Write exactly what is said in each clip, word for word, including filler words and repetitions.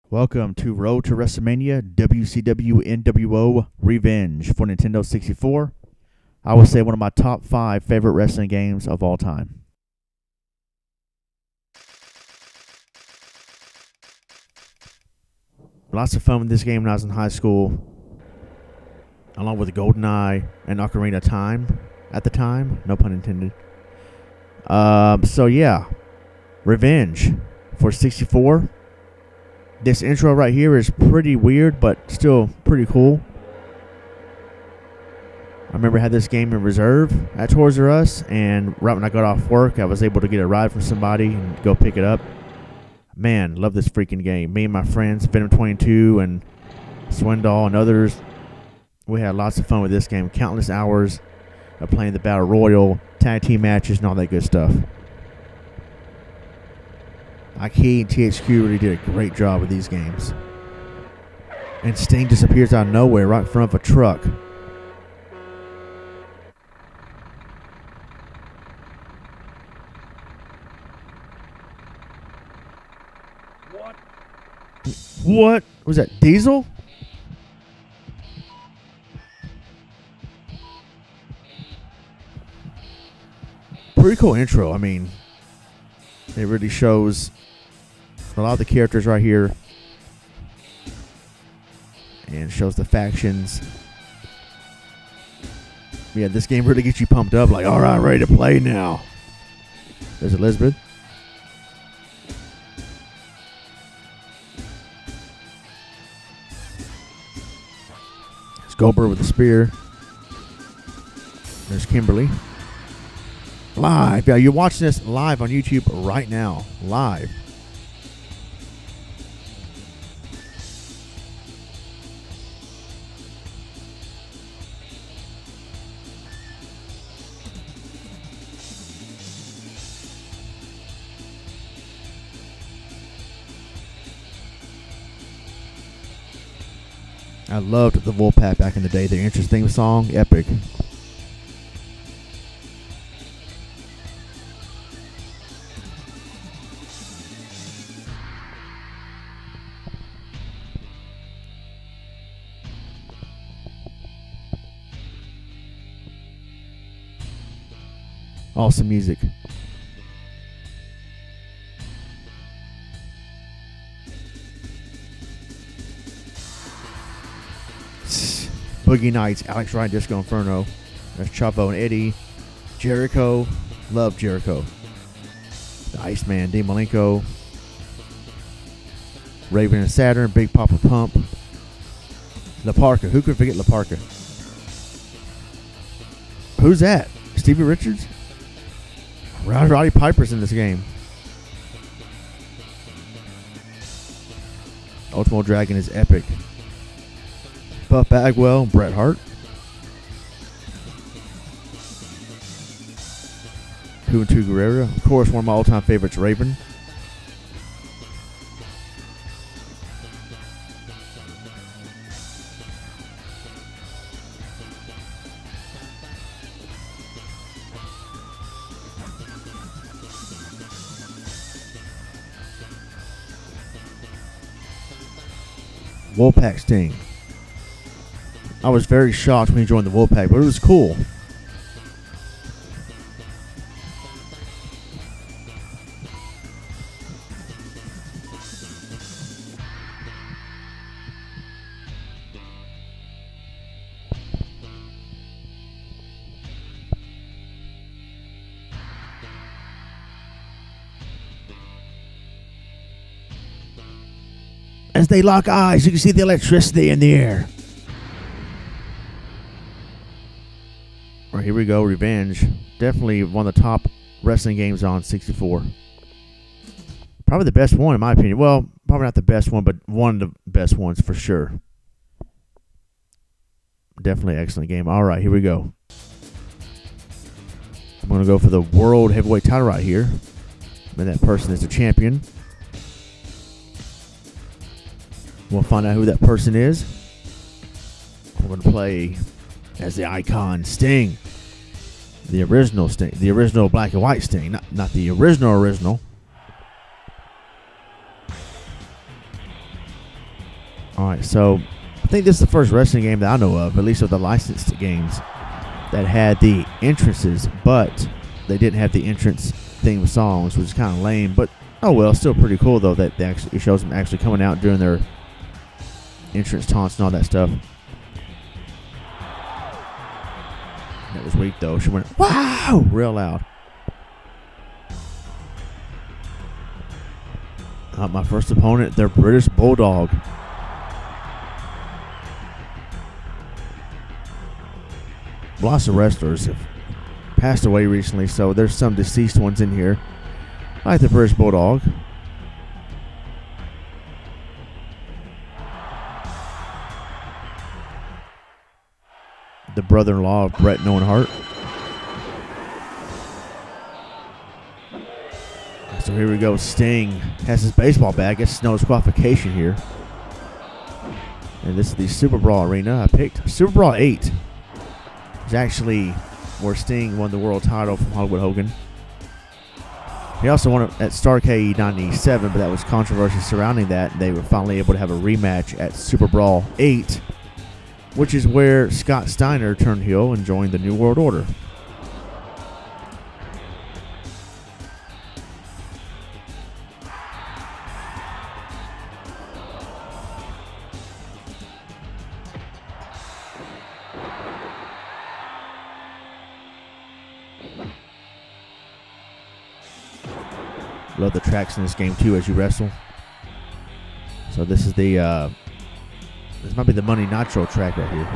Welcome to Road to Wrestlemania W C W nWo Revenge for Nintendo sixty-four. I would say one of my top five favorite wrestling games of all time. Lots of fun with this game when I was in high school, along with GoldenEye and Ocarina of Time at the time. No pun intended. Um, so yeah, Revenge for sixty-four. This intro right here is pretty weird, but still pretty cool. I remember I had this game in reserve at Toys R Us, and right when I got off work, I was able to get a ride from somebody and go pick it up. Man, love this freaking game. Me and my friends, Venom twenty-two and Swindoll and others, we had lots of fun with this game. Countless hours of playing the Battle Royal, tag team matches, and all that good stuff. Ikey and T H Q really did a great job with these games. And Sting just appears out of nowhere right in front of a truck. What? What? Was that Diesel? Pretty cool intro. I mean, it really shows a lot of the characters right here, and shows the factions. Yeah, this game really gets you pumped up, like, all right, ready to play now. There's Elizabeth. There's Goldberg with the spear. There's Kimberly. Live. Yeah, you're watching this live on YouTube right now. Live. I loved the Wolfpack back in the day. Their entrance theme song, epic. Awesome music. Boogie Nights, Alex Ryan, Disco Inferno. There's Chavo and Eddie. Jericho. Love Jericho. The Iceman, Dean Malenko. Raven and Saturn, Big Papa Pump. La Parka. Who could forget La Parka? Who's that? Stevie Richards? Roddy Piper's in this game. Ultimo Dragon is epic. Buff Bagwell, Bret Hart. Juventud Guerrera. Of course, one of my all-time favorites, Raven. Wolfpack Sting. I was very shocked when he joined the Wolfpack, but it was cool. As they lock eyes, you can see the electricity in the air. All right, here we go. Revenge. Definitely one of the top wrestling games on sixty-four. Probably the best one, in my opinion. Well, probably not the best one, but one of the best ones for sure. Definitely an excellent game. All right, here we go. I'm going to go for the World Heavyweight title right here. And that person is the champion. We'll find out who that person is. We're going to play as the icon Sting. The original Sting. The original black and white Sting. Not, not the original original. All right, so I think this is the first wrestling game that I know of, at least of the licensed games, that had the entrances, but they didn't have the entrance theme songs, which is kind of lame. But oh well, still pretty cool though that they actually, it shows them actually coming out doing their entrance taunts and all that stuff. That was weak though. She went wow real loud. Uh, my first opponent, their British Bulldog. Lots of wrestlers have passed away recently, so there's some deceased ones in here. I like the British Bulldog. The brother-in-law of Bret and Owen Hart. So here we go. Sting has his baseball bat. Gets no disqualification here. And this is the Super Brawl arena. I picked Super Brawl eight. It's actually where Sting won the world title from Hollywood Hogan. He also won it at Starrcade ninety-seven, but that was controversy surrounding that. They were finally able to have a rematch at Super Brawl eight, which is where Scott Steiner turned heel and joined the New World Order. Love the tracks in this game too as you wrestle. So this is the uh, this might be the Money Nitro track right here.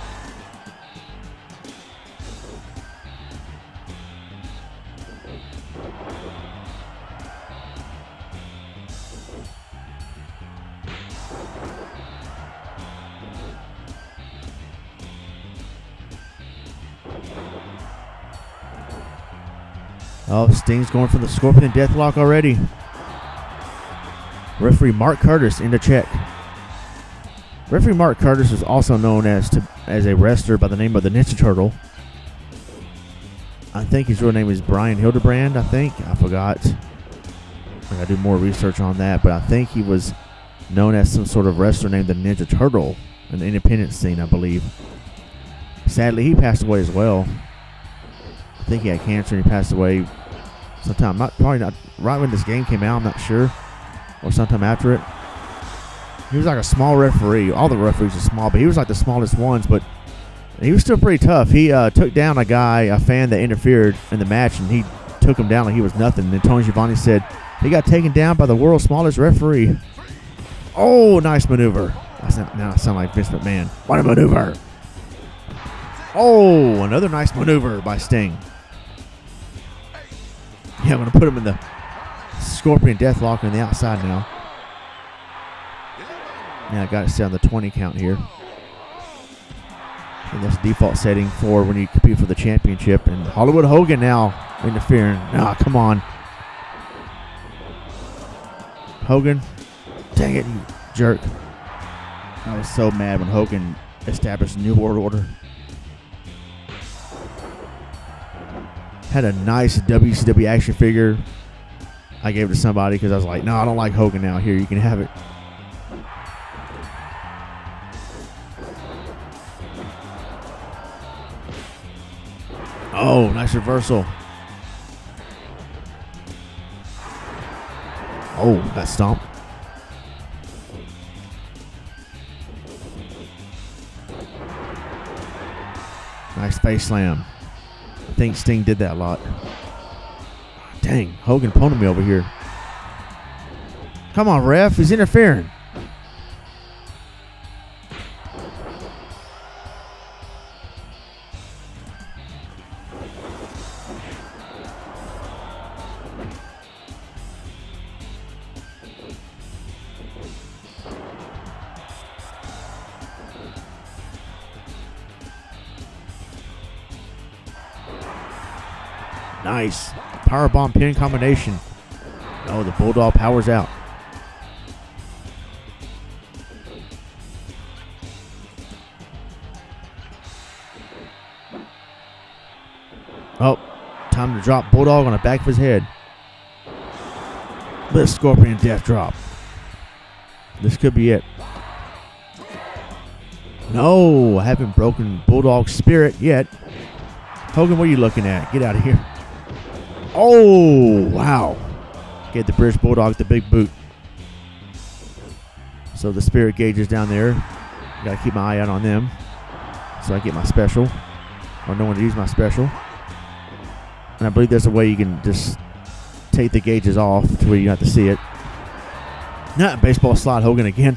Oh, Sting's going for the Scorpion Deathlock already. Referee Mark Curtis in the check. Referee Mark Curtis is also known as to, as a wrestler by the name of the Ninja Turtle. I think his real name is Brian Hildebrand, I think. I forgot. I gotta do more research on that, but I think he was known as some sort of wrestler named the Ninja Turtle in the independent scene, I believe. Sadly, he passed away as well. I think he had cancer and he passed away sometime, not probably not right when this game came out, I'm not sure, or sometime after it. He was like a small referee. All the referees are small, but he was like the smallest ones, but he was still pretty tough. He uh, took down a guy, a fan that interfered in the match, and he took him down like he was nothing. And then Tony Schiavone said he got taken down by the world's smallest referee. Oh, nice maneuver. I sound, now I sound like Vince McMahon. What a maneuver. Oh, another nice maneuver by Sting. Yeah, I'm going to put him in the Scorpion Deathlock on the outside now. Yeah, I got it set on the twenty count here. And that's default setting for when you compete for the championship. And Hollywood Hogan now interfering. Nah, come on. Hogan. Dang it, you jerk. I was so mad when Hogan established a New World Order. Had a nice W C W action figure. I gave it to somebody because I was like, no, I don't like Hogan now. Here, you can have it. Oh, nice reversal. Oh, that stomp. Nice face slam. I think Sting did that a lot. Dang, Hogan pwned me over here. Come on, ref. He's interfering. Nice. Powerbomb pin combination. Oh, the Bulldog powers out. Oh, time to drop Bulldog on the back of his head. The Scorpion Death Drop. This could be it. No, I haven't broken Bulldog spirit yet. Hogan, what are you looking at? Get out of here. Oh, wow. Get the British Bulldog the big boot. So the spirit gauge is down there. Got to keep my eye out on them so I get my special. Or no one to use my special. And I believe there's a way you can just take the gauges off to where you don't have to see it. Not baseball slot Hogan again.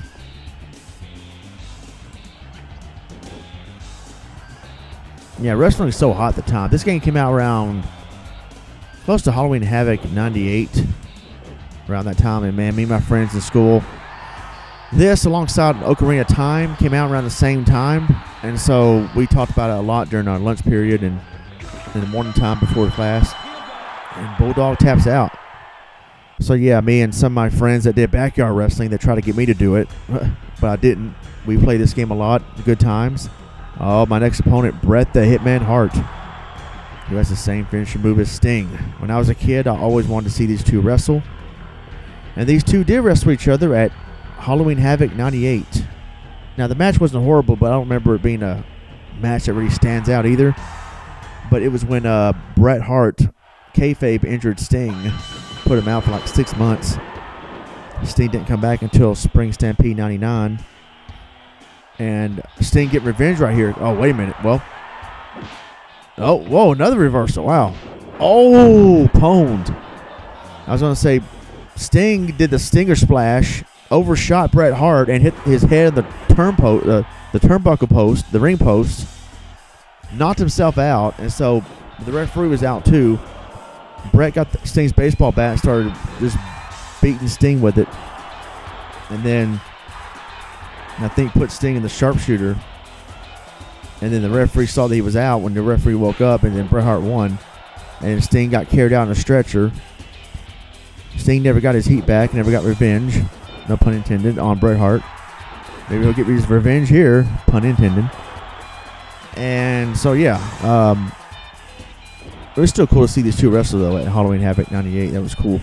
Yeah, wrestling is so hot at the time. This game came out around close to Halloween Havoc ninety-eight. Around that time, and man, me and my friends in school. This, alongside Ocarina of Time, came out around the same time. And so we talked about it a lot during our lunch period and in the morning time before class. And Bulldog taps out. So yeah, me and some of my friends that did backyard wrestling, they tried to get me to do it, but I didn't. We played this game a lot, good times. Oh, my next opponent, Bret the Hitman Hart, who has the same finishing move as Sting. When I was a kid, I always wanted to see these two wrestle. And these two did wrestle each other at Halloween Havoc ninety-eight. Now, the match wasn't horrible, but I don't remember it being a match that really stands out either. But it was when uh, Bret Hart, kayfabe, injured Sting, put him out for like six months. Sting didn't come back until Spring Stampede ninety-nine. And Sting getting revenge right here. Oh, wait a minute. Well. Oh, whoa, another reversal. Wow. Oh, pwned. I was going to say, Sting did the Stinger Splash, overshot Bret Hart, and hit his head on the, turnpo- uh, the turnbuckle post, the ring post, knocked himself out, and so the referee was out too. Bret got the, Sting's baseball bat and started just beating Sting with it. And then I think put Sting in the sharpshooter. And then the referee saw that he was out when the referee woke up, and then Bret Hart won. And Sting got carried out in a stretcher. Sting never got his heat back, never got revenge, no pun intended, on Bret Hart. Maybe he'll get his revenge here, pun intended. And so, yeah, um, it was still cool to see these two wrestle, though, at Halloween Havoc ninety-eight. That was cool.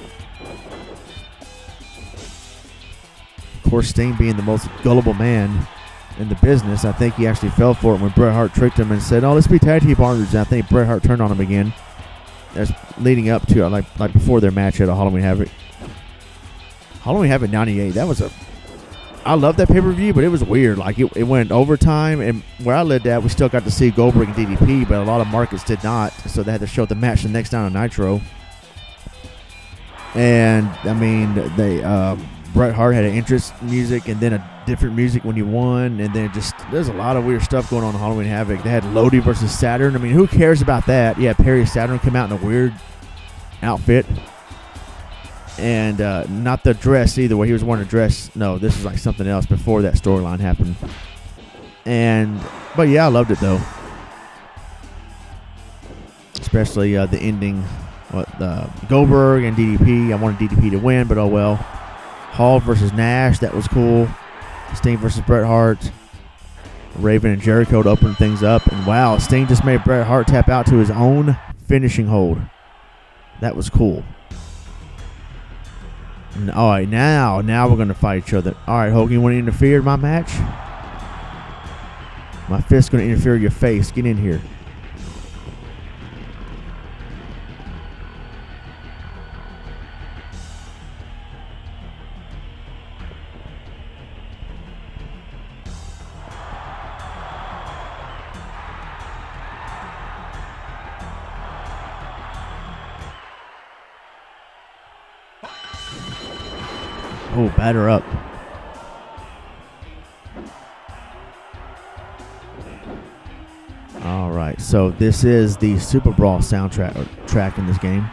Of course, Sting being the most gullible man in the business, I think he actually fell for it when Bret Hart tricked him and said, oh, let's be tag team partners. And I think Bret Hart turned on him again. That's leading up to, like, like before their match at a Halloween Havoc. Halloween Havoc ninety-eight, that was a... I love that pay-per-view, but it was weird. Like, it, it went overtime, and where I lived at, we still got to see Goldberg and D D P, but a lot of markets did not, so they had to show the match the next night on Nitro. And, I mean, they... Uh, Bret Hart had an interest music and then a different music when he won, and then just there's a lot of weird stuff going on in Halloween Havoc. They had Lodi versus Saturn. I mean, who cares about that? Yeah, Perry Saturn come out in a weird outfit, and uh, not the dress either. Where he was wearing a dress. No, this was like something else before that storyline happened. And but yeah, I loved it though, especially uh, the ending. What uh, Goldberg and D D P. I wanted D D P to win, but oh well. Hall versus Nash, that was cool. Sting versus Bret Hart. Raven and Jericho to open things up. And wow, Sting just made Bret Hart tap out to his own finishing hold. That was cool. And, all right, now, now we're going to fight each other. All right, Hogan, you want to interfere in my match? My fist's going to interfere in your face. Get in here. Oh, batter up. All right, so this is the Super Brawl soundtrack or track in this game.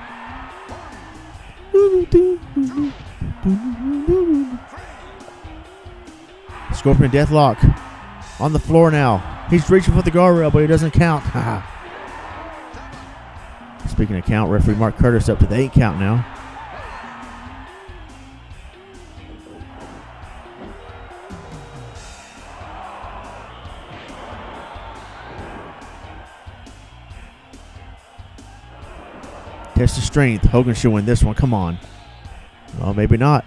Scorpion Deathlock on the floor now. He's reaching for the guardrail, but he doesn't count. Speaking of count, referee Mark Curtis up to the eight count now. Test of strength. Hogan should win this one. Come on. Well, maybe not.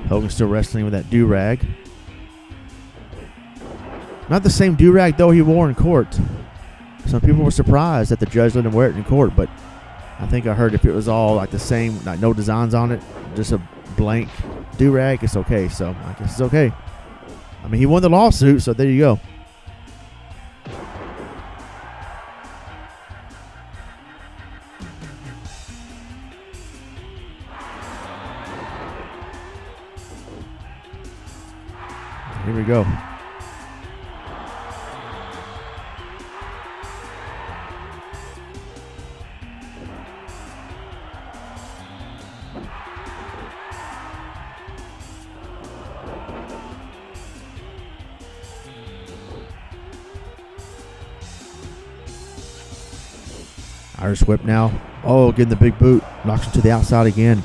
Hogan still wrestling with that do-rag. Not the same do-rag, though, he wore in court. Some people were surprised that the judge let him wear it in court, but I think I heard if it was all like the same, like no designs on it, just a blank do-rag, it's okay. So I guess it's okay. I mean, he won the lawsuit, so there you go. Here we go. Irish whip now. Oh, getting the big boot. Knocks him to the outside again.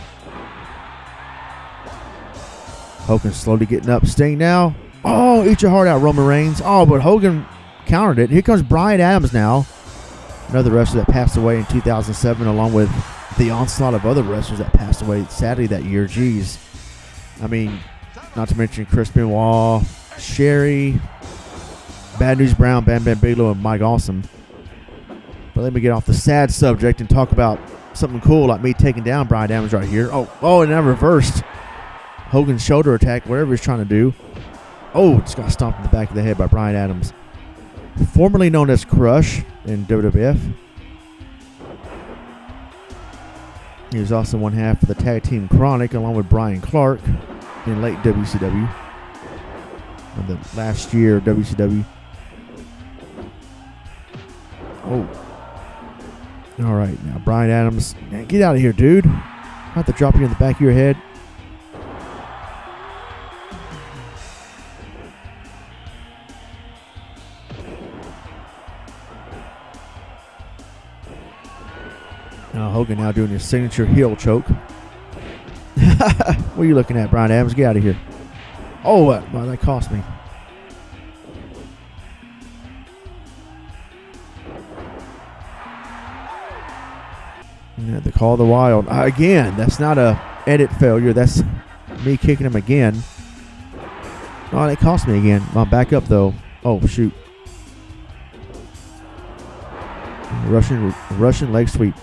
Hogan slowly getting up. Sting now. Oh, eat your heart out, Roman Reigns. Oh, but Hogan countered it. Here comes Bryan Adams now. Another wrestler that passed away in two thousand seven, along with the onslaught of other wrestlers that passed away sadly that year. Jeez. I mean, not to mention Chris Benoit, Sherry, Bad News Brown, Bam Bam Bigelow, and Mike Awesome. But let me get off the sad subject and talk about something cool like me taking down Bryan Adams right here. Oh, oh, and then reversed Hogan's shoulder attack, whatever he's trying to do. Oh, just got stomped in the back of the head by Bryan Adams. Formerly known as Crush in W W F. He was also one half of the tag team Chronic along with Brian Clark in late W C W. In the last year of W C W. Oh. All right, now Bryan Adams. Man, get out of here, dude. I have to drop you in the back of your head. Now Hogan now doing his signature heel choke. What are you looking at, Bryan Adams? Get out of here. Oh, uh, well, that cost me. Yeah, the Call of the Wild. Uh, again, that's not a edit failure. That's me kicking him again. Oh, that cost me again. I'll back up, though. Oh, shoot. Russian, Russian leg sweep.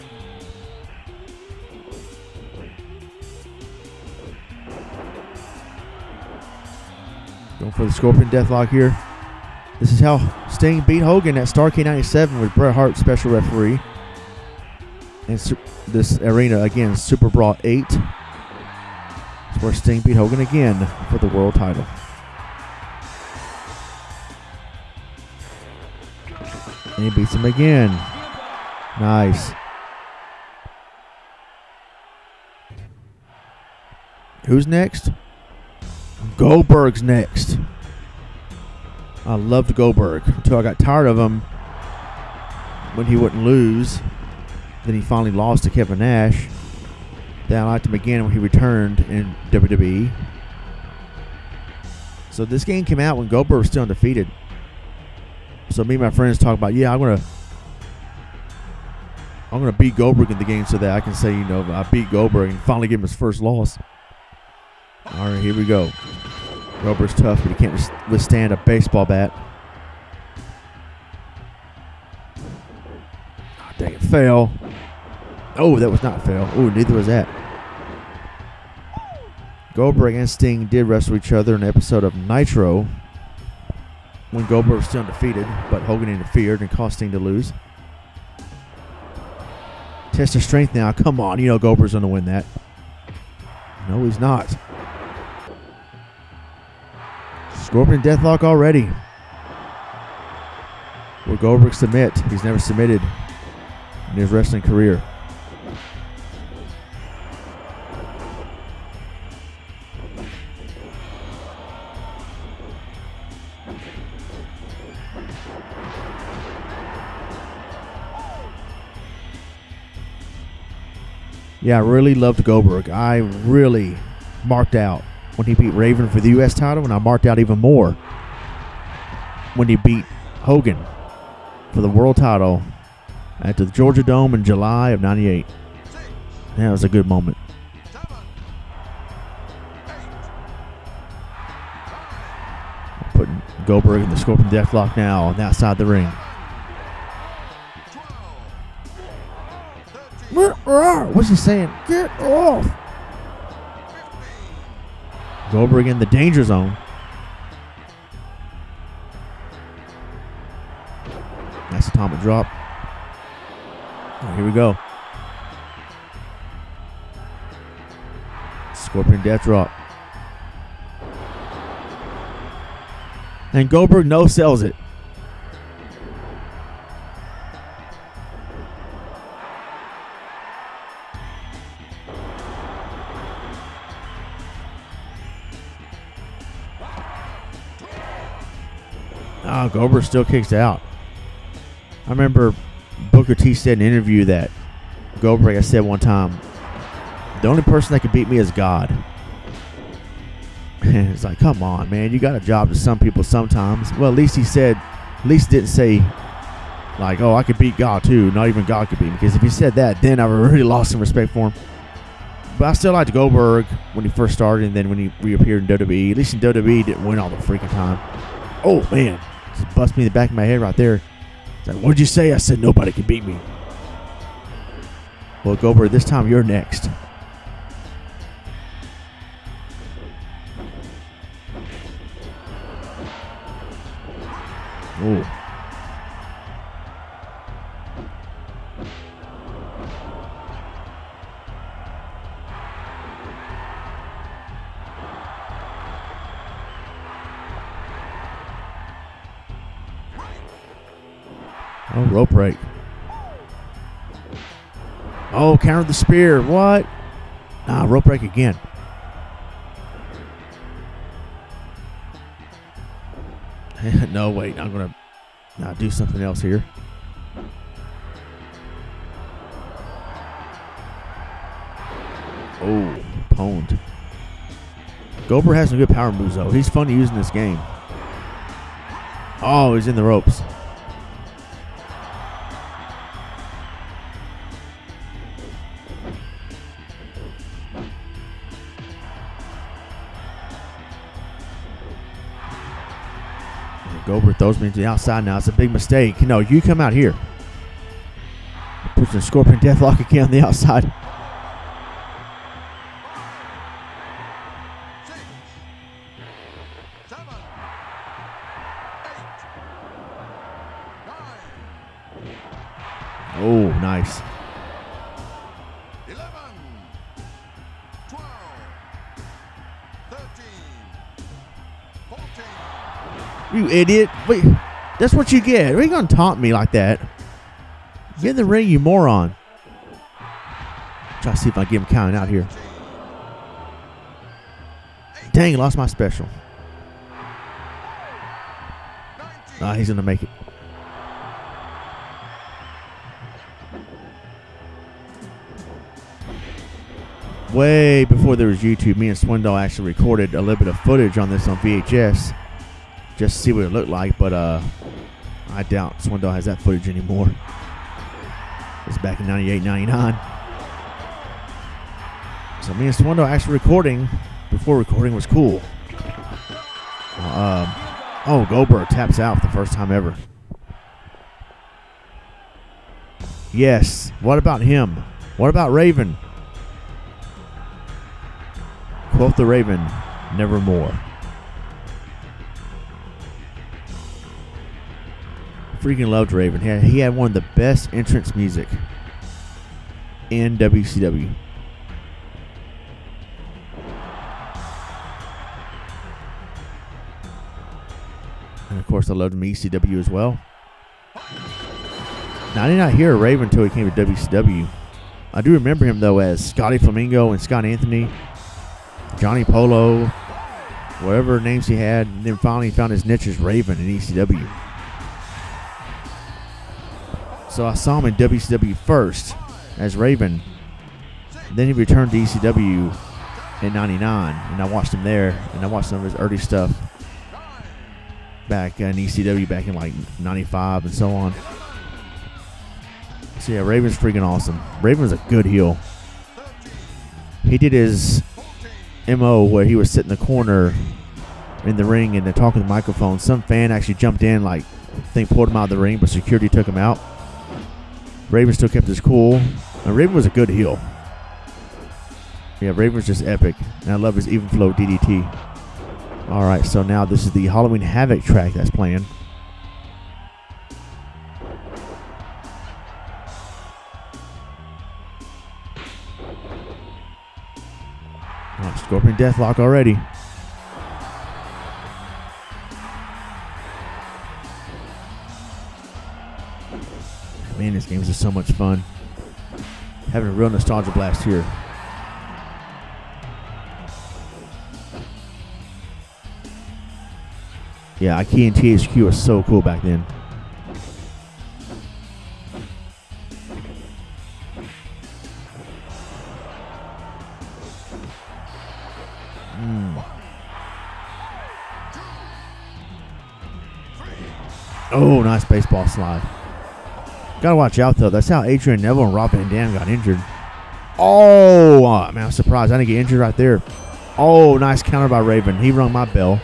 Going for the Scorpion Deathlock here. This is how Sting beat Hogan at Starrcade ninety-seven with Bret Hart special referee. And this arena, again, Super Brawl eight. It's where Sting beat Hogan again for the world title. And he beats him again. Nice. Who's next? Goldberg's next. I loved Goldberg until I got tired of him when he wouldn't lose. Then he finally lost to Kevin Nash. Then I liked him again when he returned in W W E. So this game came out when Goldberg was still undefeated. So me and my friends talk about, yeah, I'm gonna, I'm gonna beat Goldberg in the game so that I can say, you know, I beat Goldberg and finally give him his first loss. All right, here we go. Goldberg's tough, but he can't withstand a baseball bat. Oh, dang it, fail. Oh, that was not fail. Oh, neither was that. Goldberg and Sting did wrestle each other in an episode of Nitro when Goldberg was still undefeated, but Hogan interfered and caused Sting to lose. Test of strength now. Come on, you know Goldberg's going to win that. No, he's not. Scorpion Deathlock already. Will Goldberg submit? He's never submitted in his wrestling career. Yeah, I really loved Goldberg. I really marked out when he beat Raven for the U S title, and I marked out even more when he beat Hogan for the world title at the Georgia Dome in July of ninety-eight. That was a good moment. Goldberg in the Scorpion Deathlock now on the outside the ring. What's he saying? Get off! Goldberg in the danger zone. Nice atomic drop. Oh, here we go. Scorpion Death Drop. And Goldberg no sells it. Oh, Goldberg still kicks out. I remember Booker T said in an interview that Goldberg, I said one time, the only person that can beat me is God. And it's like, come on, man. You got a job to some people sometimes. Well, at least he said, at least didn't say, like, oh, I could beat God too. Not even God could beat me. Because if he said that, then I would really lost some respect for him. But I still liked Goldberg when he first started and then when he reappeared in W W E. At least in W W E, he didn't win all the freaking time. Oh, man. Just bust me in the back of my head right there. It's like, what'd you say? I said nobody can beat me. Well, Goldberg, this time you're next. Oh. Oh, rope break. Oh, countered the spear. What? Ah, rope break again. No, wait. I'm going to uh, do something else here. Oh, pwned. Goldberg has some good power moves, though. He's fun to use in this game. Oh, he's in the ropes. Goldberg throws me to the outside now. It's a big mistake. No, you come out here. Puts the Scorpion Deathlock again on the outside. Six, seven, eight, nine. Oh, nice. eleven, twelve, thirteen, fourteen. You idiot. Wait, that's what you get. Why are you going to taunt me like that? Get in the ring, you moron. Try to see if I can get him counting out here. Dang, lost my special. Ah, he's going to make it. Way before there was YouTube, me and Swindle actually recorded a little bit of footage on this on V H S. Just to see what it looked like, but uh, I doubt Swindle has that footage anymore. It's back in ninety-eight, ninety-nine. So me and Swindle actually recording before recording was cool. Uh, oh, Goldberg taps out for the first time ever. Yes. What about him? What about Raven? Quote the Raven, nevermore. Freaking loved Raven. He had, he had one of the best entrance music in W C W. And of course, I loved him in E C W as well. Now, I did not hear Raven until he came to W C W. I do remember him, though, as Scotty Flamingo and Scott Anthony, Johnny Polo, whatever names he had, and then finally found his niche as Raven in E C W. So I saw him in W C W first as Raven. Then he returned to E C W in ninety-nine, and I watched him there, and I watched some of his early stuff back in E C W back in like ninety-five and so on. So yeah, Raven's freaking awesome. Raven was a good heel. He did his M O where he would sit in the corner in the ring and they're talking to the microphone. Some fan actually jumped in, like, I think pulled him out of the ring, but security took him out. Raven still kept his cool. And Raven was a good heel. Yeah, Raven was just epic. And I love his even flow D D T. All right, so now this is the Halloween Havoc track that's playing. Oh, Scorpion Deathlock already. Man, this game is just so much fun. Having a real nostalgia blast here. Yeah, I Key and T H Q was so cool back then. Mm. Oh, nice baseball slide. Gotta watch out, though. That's how Adrian Neville and Rob Van Dam got injured. Oh, uh, man, I'm surprised I didn't get injured right there. Oh, nice counter by Raven. He rung my bell.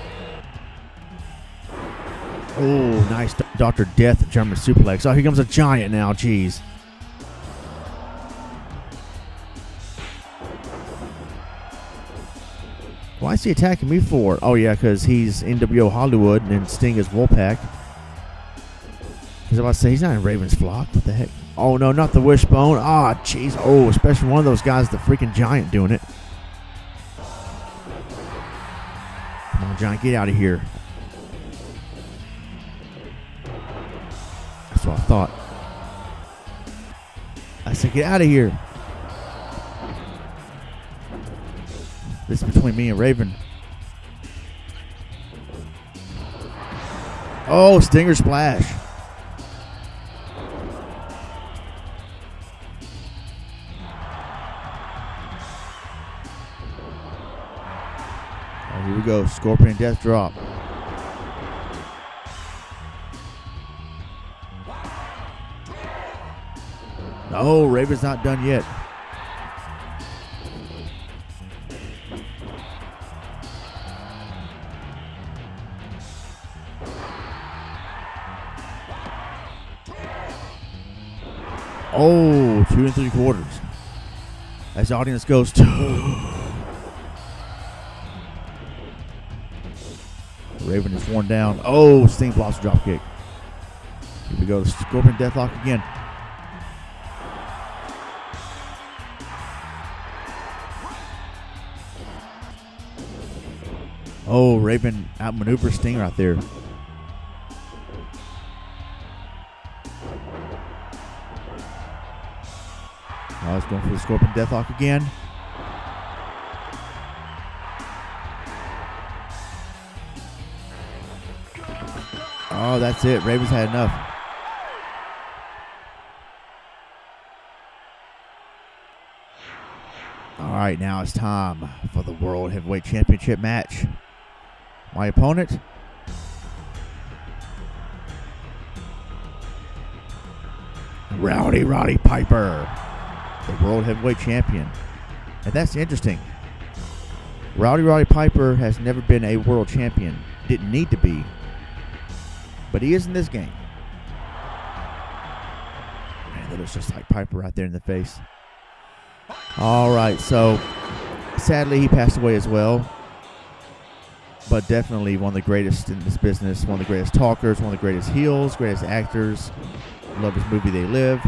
Oh, nice Doctor Death German suplex. Oh, here comes a giant now. Jeez. Why is he attacking me for? Oh, yeah, because he's N W O Hollywood and Sting is Wolfpack. Because I was about to say, he's not in Raven's flock. What the heck? Oh, no, not the wishbone. Ah, oh, jeez. Oh, especially one of those guys, the freaking giant doing it. Come on, Giant, get out of here. That's what I thought. I said, get out of here. This is between me and Raven. Oh, Stinger Splash. Oh, here we go. Scorpion Death Drop. No, Raven's not done yet. Oh, two and three quarters. As the audience goes to. Raven is worn down. Oh, Sting blocks a drop kick. Here we go. Scorpion Deathlock again. Oh, Raven outmaneuvers Sting right there. Oh, he's going for the Scorpion Deathlock again. Oh, that's it. Raven's had enough. All right, now it's time for the World Heavyweight Championship match. My opponent, Rowdy Roddy Piper, the World Heavyweight Champion. And that's interesting. Rowdy Roddy Piper has never been a world champion. Didn't need to be. But he is in this game. Man, that looks just like Piper right there in the face. All right, so sadly he passed away as well. But definitely one of the greatest in this business, one of the greatest talkers, one of the greatest heels, greatest actors. Love his movie They Live.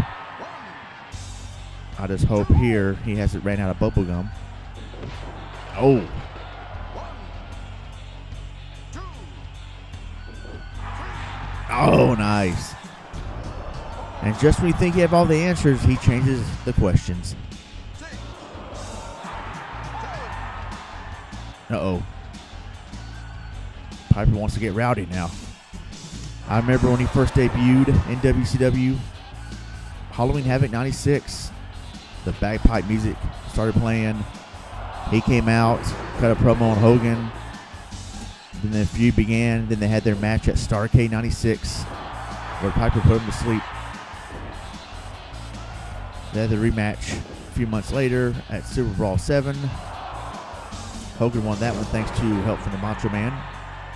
I just hope here he hasn't ran out of bubble gum. Oh. Oh, nice. And just when you think you have all the answers, he changes the questions. Uh-oh. Piper wants to get rowdy now. I remember when he first debuted in W C W, Halloween Havoc ninety-six. The bagpipe music started playing. He came out, cut a promo on Hogan. Then the feud began. Then they had their match at Starrcade ninety-six, where Piper put him to sleep. They had the rematch a few months later at Super Brawl seven. Hogan won that one thanks to help from the Macho Man.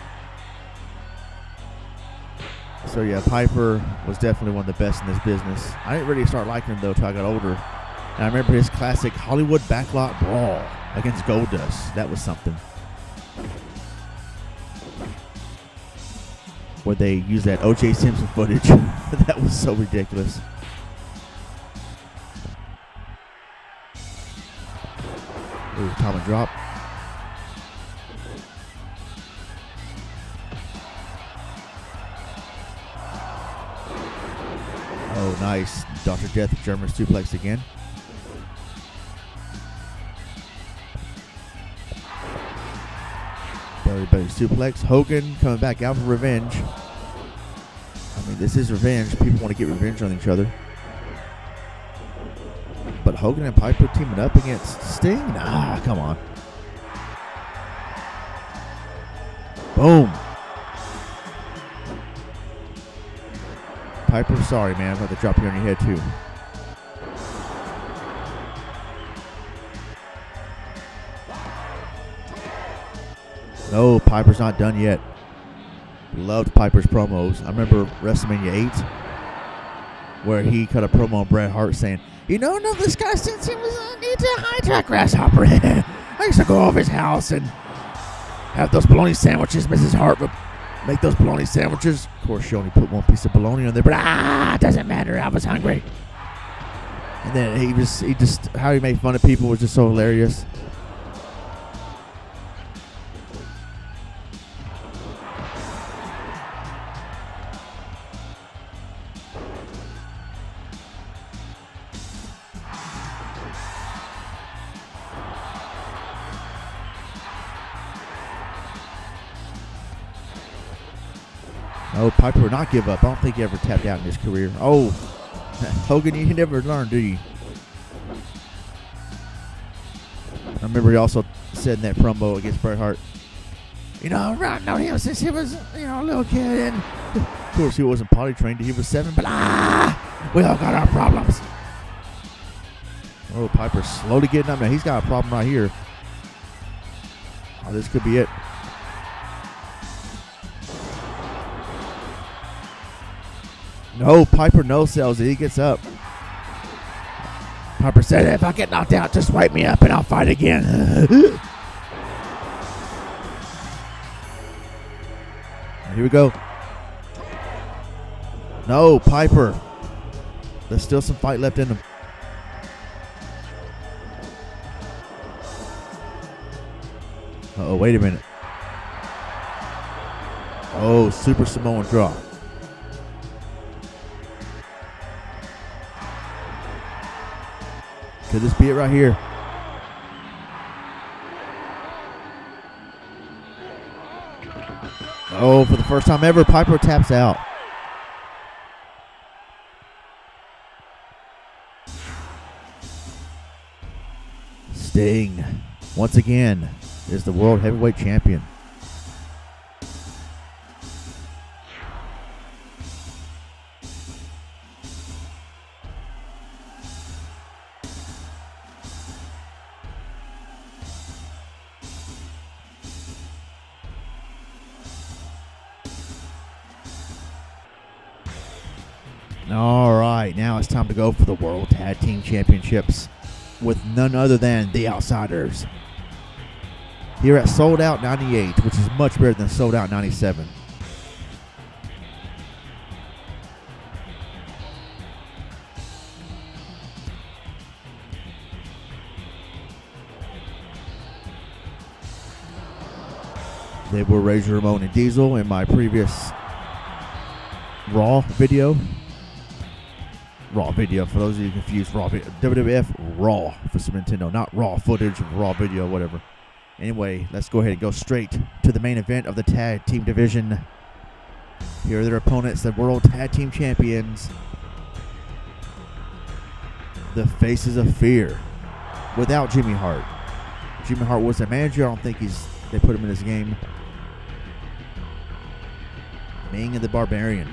So yeah, Piper was definitely one of the best in this business. I didn't really start liking him though till I got older. And I remember his classic Hollywood Backlot Brawl against Goldust. That was something. Where they used that O J Simpson footage. That was so ridiculous. Ooh, Tom and drop. Oh, nice. Doctor Death German suplex again. Belly belly suplex. Hogan coming back out for revenge. I mean, this is revenge. People want to get revenge on each other. But Hogan and Piper teaming up against Sting? Nah, come on. Boom. Piper, sorry, man. I'm going to drop you on your head, too. No, Piper's not done yet. Loved Piper's promos. I remember WrestleMania eight, where he cut a promo on Bret Hart saying, you know, no, this guy since he was uh, need to hijack Grasshopper. I used to go over his house and have those bologna sandwiches. Missus Hart would make those bologna sandwiches. Of course, she only put one piece of bologna on there, but ah, it doesn't matter. I was hungry. And then he was, he just, how he made fun of people was just so hilarious. Oh, Piper would not give up. I don't think he ever tapped out in his career. Oh, Hogan, you never learn, do you? I remember he also said in that promo against Bret Hart, you know, I've known him since he was, you know, a little kid. And of course, he wasn't potty trained. He was seven, but ah, we all got our problems. Oh, Piper's slowly getting up now. He's got a problem right here. Oh, this could be it. No, Piper no sells it. He gets up. Piper said, if I get knocked out, just wipe me up and I'll fight again. Here we go. No, Piper. There's still some fight left in him. Uh-oh, wait a minute. Oh, Super Samoan drop. Could this be it right here? Oh, for the first time ever, Piper taps out. Sting, once again, is the World Heavyweight Champion. All right, now it's time to go for the World Tag Team Championships with none other than the Outsiders. Here at Sold Out ninety-eight, which is much better than Sold Out ninety-seven. They were Razor Ramon and Diesel in my previous Raw video. Raw video, for those of you confused, Raw video. W W F Raw for Super Nintendo, not Raw footage, Raw video, whatever. Anyway, let's go ahead and go straight to the main event of the Tag Team Division. Here are their opponents, the World Tag Team Champions. The Faces of Fear. Without Jimmy Hart. Jimmy Hart was the manager. I don't think he's they put him in this game. Ming and the Barbarian.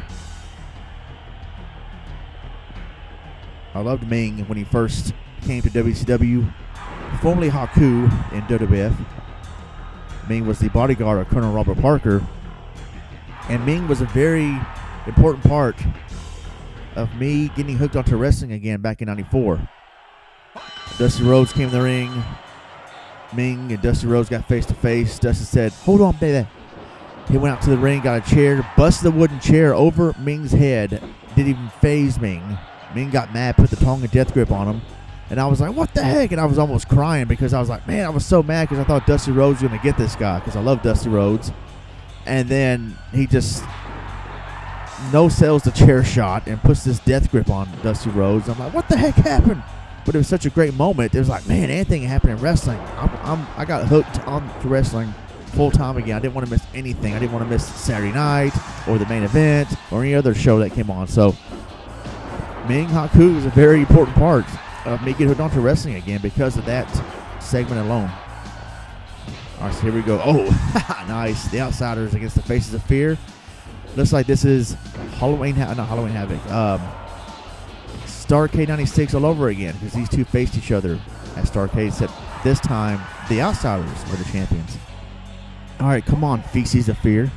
I loved Ming when he first came to W C W, formerly Haku in W W F. Ming was the bodyguard of Colonel Robert Parker, and Ming was a very, important part of me getting hooked onto wrestling again back in ninety-four. Dusty Rhodes came in the ring. Ming and Dusty Rhodes got face to face. Dusty said, "Hold on, baby." He went out to the ring, got a chair, busted the wooden chair over Ming's head. Didn't even phase Ming. Ming got mad, put the Tonga death grip on him. And I was like, what the heck? And I was almost crying because I was like, man, I was so mad because I thought Dusty Rhodes was going to get this guy because I love Dusty Rhodes. And then he just no sells the chair shot and puts this death grip on Dusty Rhodes. I'm like, what the heck happened? But it was such a great moment. It was like, man, anything happened in wrestling. I'm, I'm, I got hooked on to wrestling full time again. I didn't want to miss anything. I didn't want to miss Saturday night or the main event or any other show that came on. So Ming Haku is a very important part of me getting hooked onto wrestling again because of that segment alone. All right, so here we go. Oh, nice. The Outsiders against the Faces of Fear. Looks like this is Halloween, ha- not Halloween Havoc. Um, Starrcade ninety-six all over again because these two faced each other at Starrcade, except this time the Outsiders are the champions. All right, come on, Faces of Fear.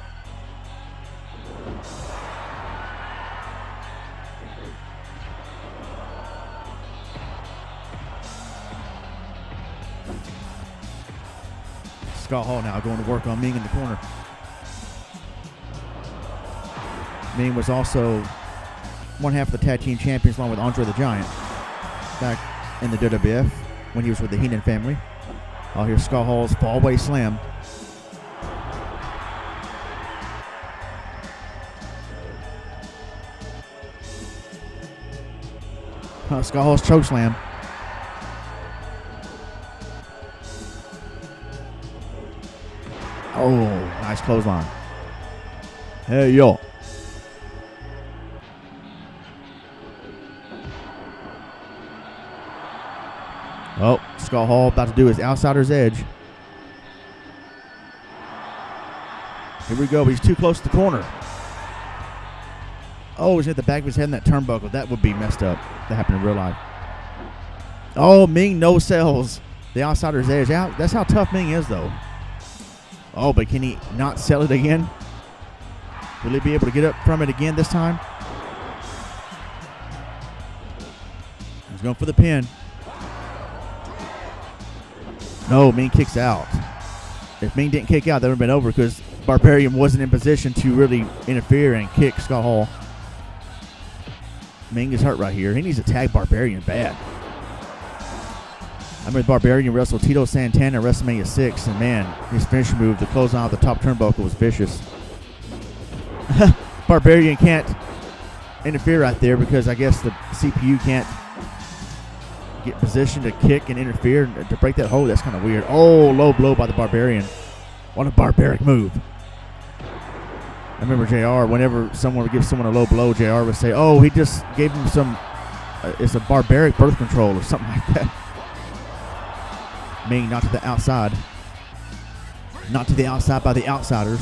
Scott Hall now going to work on Ming in the corner. Ming was also one half of the tag team champions along with Andre the Giant back in the W W F when he was with the Heenan family. Oh, here's Scott Hall's fallaway slam. Uh, Scott Hall's choke slam. Oh, nice clothesline. Hey, yo. Oh, Scott Hall about to do his Outsider's Edge. Here we go. He's too close to the corner. Oh, he's hit the back of his head in that turnbuckle. That would be messed up. That happened in real life. Oh, Ming no sells the Outsider's Edge. That's how tough Ming is, though. Oh, but can he not sell it again? Will he be able to get up from it again this time? He's going for the pin. No, Ming kicks out. If Ming didn't kick out, that would have been over because Barbarian wasn't in position to really interfere and kick Scott Hall. Ming is hurt right here. He needs to tag Barbarian bad. I remember Barbarian wrestled Tito Santana at WrestleMania six, and man, his finisher move, the clothesline off the top turnbuckle, was vicious. Barbarian can't interfere right there because I guess the C P U can't get positioned to kick and interfere to break that hold. That's kind of weird. Oh, low blow by the Barbarian. What a barbaric move. I remember J R, whenever someone would give someone a low blow, J R would say, oh, he just gave him some, uh, it's a barbaric birth control or something like that. Ming not to the outside. Not to the outside by the Outsiders.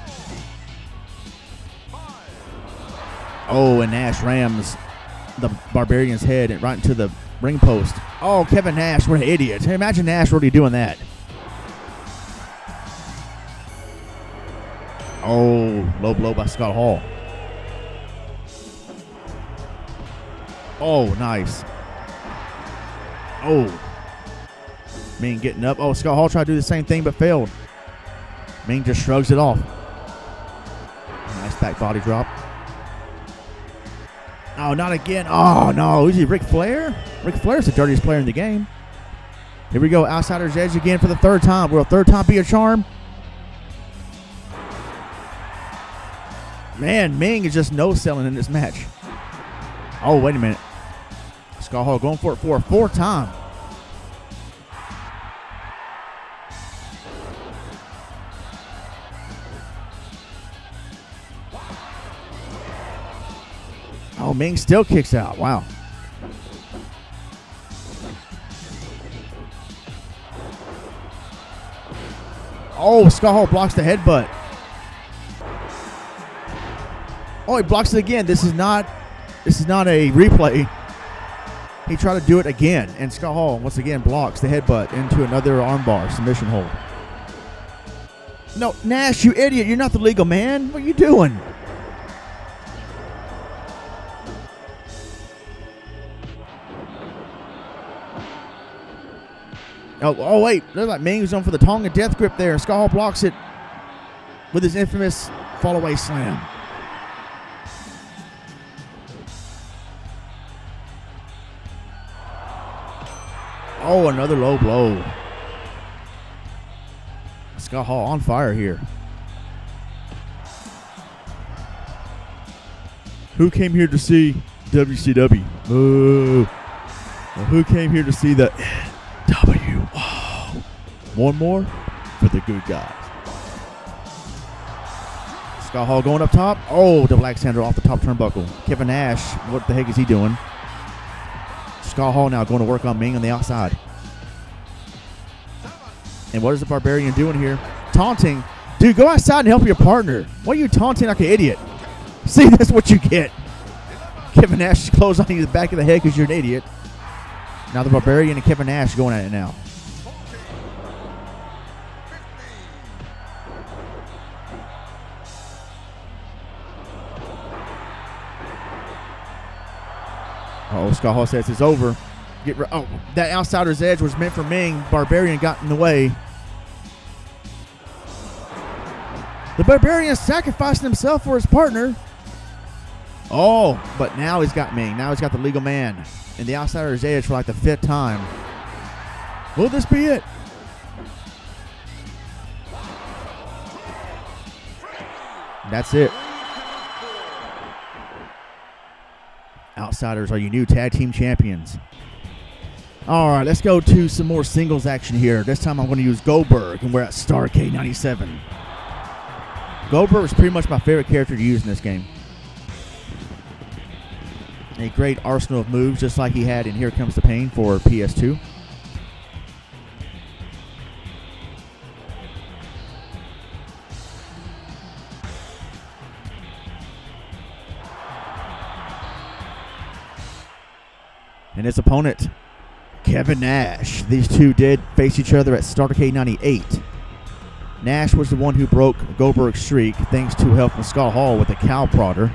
Oh, and Nash rams the Barbarian's head right into the ring post. Oh, Kevin Nash, what an idiot. Imagine Nash really doing that. Oh, low blow by Scott Hall. Oh, nice. Oh. Ming getting up. Oh, Scott Hall tried to do the same thing but failed. Ming just shrugs it off. Nice back body drop. Oh, not again. Oh, no. Is he Ric Flair? Ric Flair's the dirtiest player in the game. Here we go. Outsider's Edge again for the third time. Will a third time be a charm? Man, Ming is just no-selling in this match. Oh, wait a minute. Scott Hall going for it for a fourth time. Oh, Ming still kicks out. Wow. Oh, Scott Hall blocks the headbutt. Oh, he blocks it again. This is not this is not a replay. He tried to do it again, and Scott Hall once again blocks the headbutt into another armbar submission hold. No, Nash, you idiot. You're not the legal man. What are you doing? Oh, oh wait. Looks like Ming's on for the Tonga death grip there. Scott Hall blocks it with his infamous fall away slam. Oh, another low blow. Scott Hall on fire here. Who came here to see W C W? Boo. Well, who came here to see the W? Oh. One more for the good guys. Scott Hall going up top. Oh, the Black Sander off the top turnbuckle. Kevin Nash, what the heck is he doing? Scott Hall now going to work on Ming on the outside. And what is the Barbarian doing here? Taunting. Dude, go outside and help your partner. Why are you taunting like an idiot? See, that's what you get. Kevin Nash close on you in the back of the head because you're an idiot. Now the Barbarian and Kevin Nash going at it now. Oh, Scott Hall says it's over. Get re- oh, that outsider's edge was meant for Ming. Barbarian got in the way. The Barbarian sacrificing himself for his partner. Oh, but now he's got Ming. Now he's got the legal man. And the outsider's edge for like the fifth time. Will this be it? That's it. Outsiders are your new tag team champions. All right, let's go to some more singles action here. This time I'm going to use Goldberg, and we're at Starrcade ninety-seven. Goldberg is pretty much my favorite character to use in this game. A great arsenal of moves, just like he had in Here Comes the Pain for P S two. And his opponent, Kevin Nash. These two did face each other at Starrcade ninety-eight. Nash was the one who broke Goldberg's streak thanks to help from Scott Hall with a cow prodder.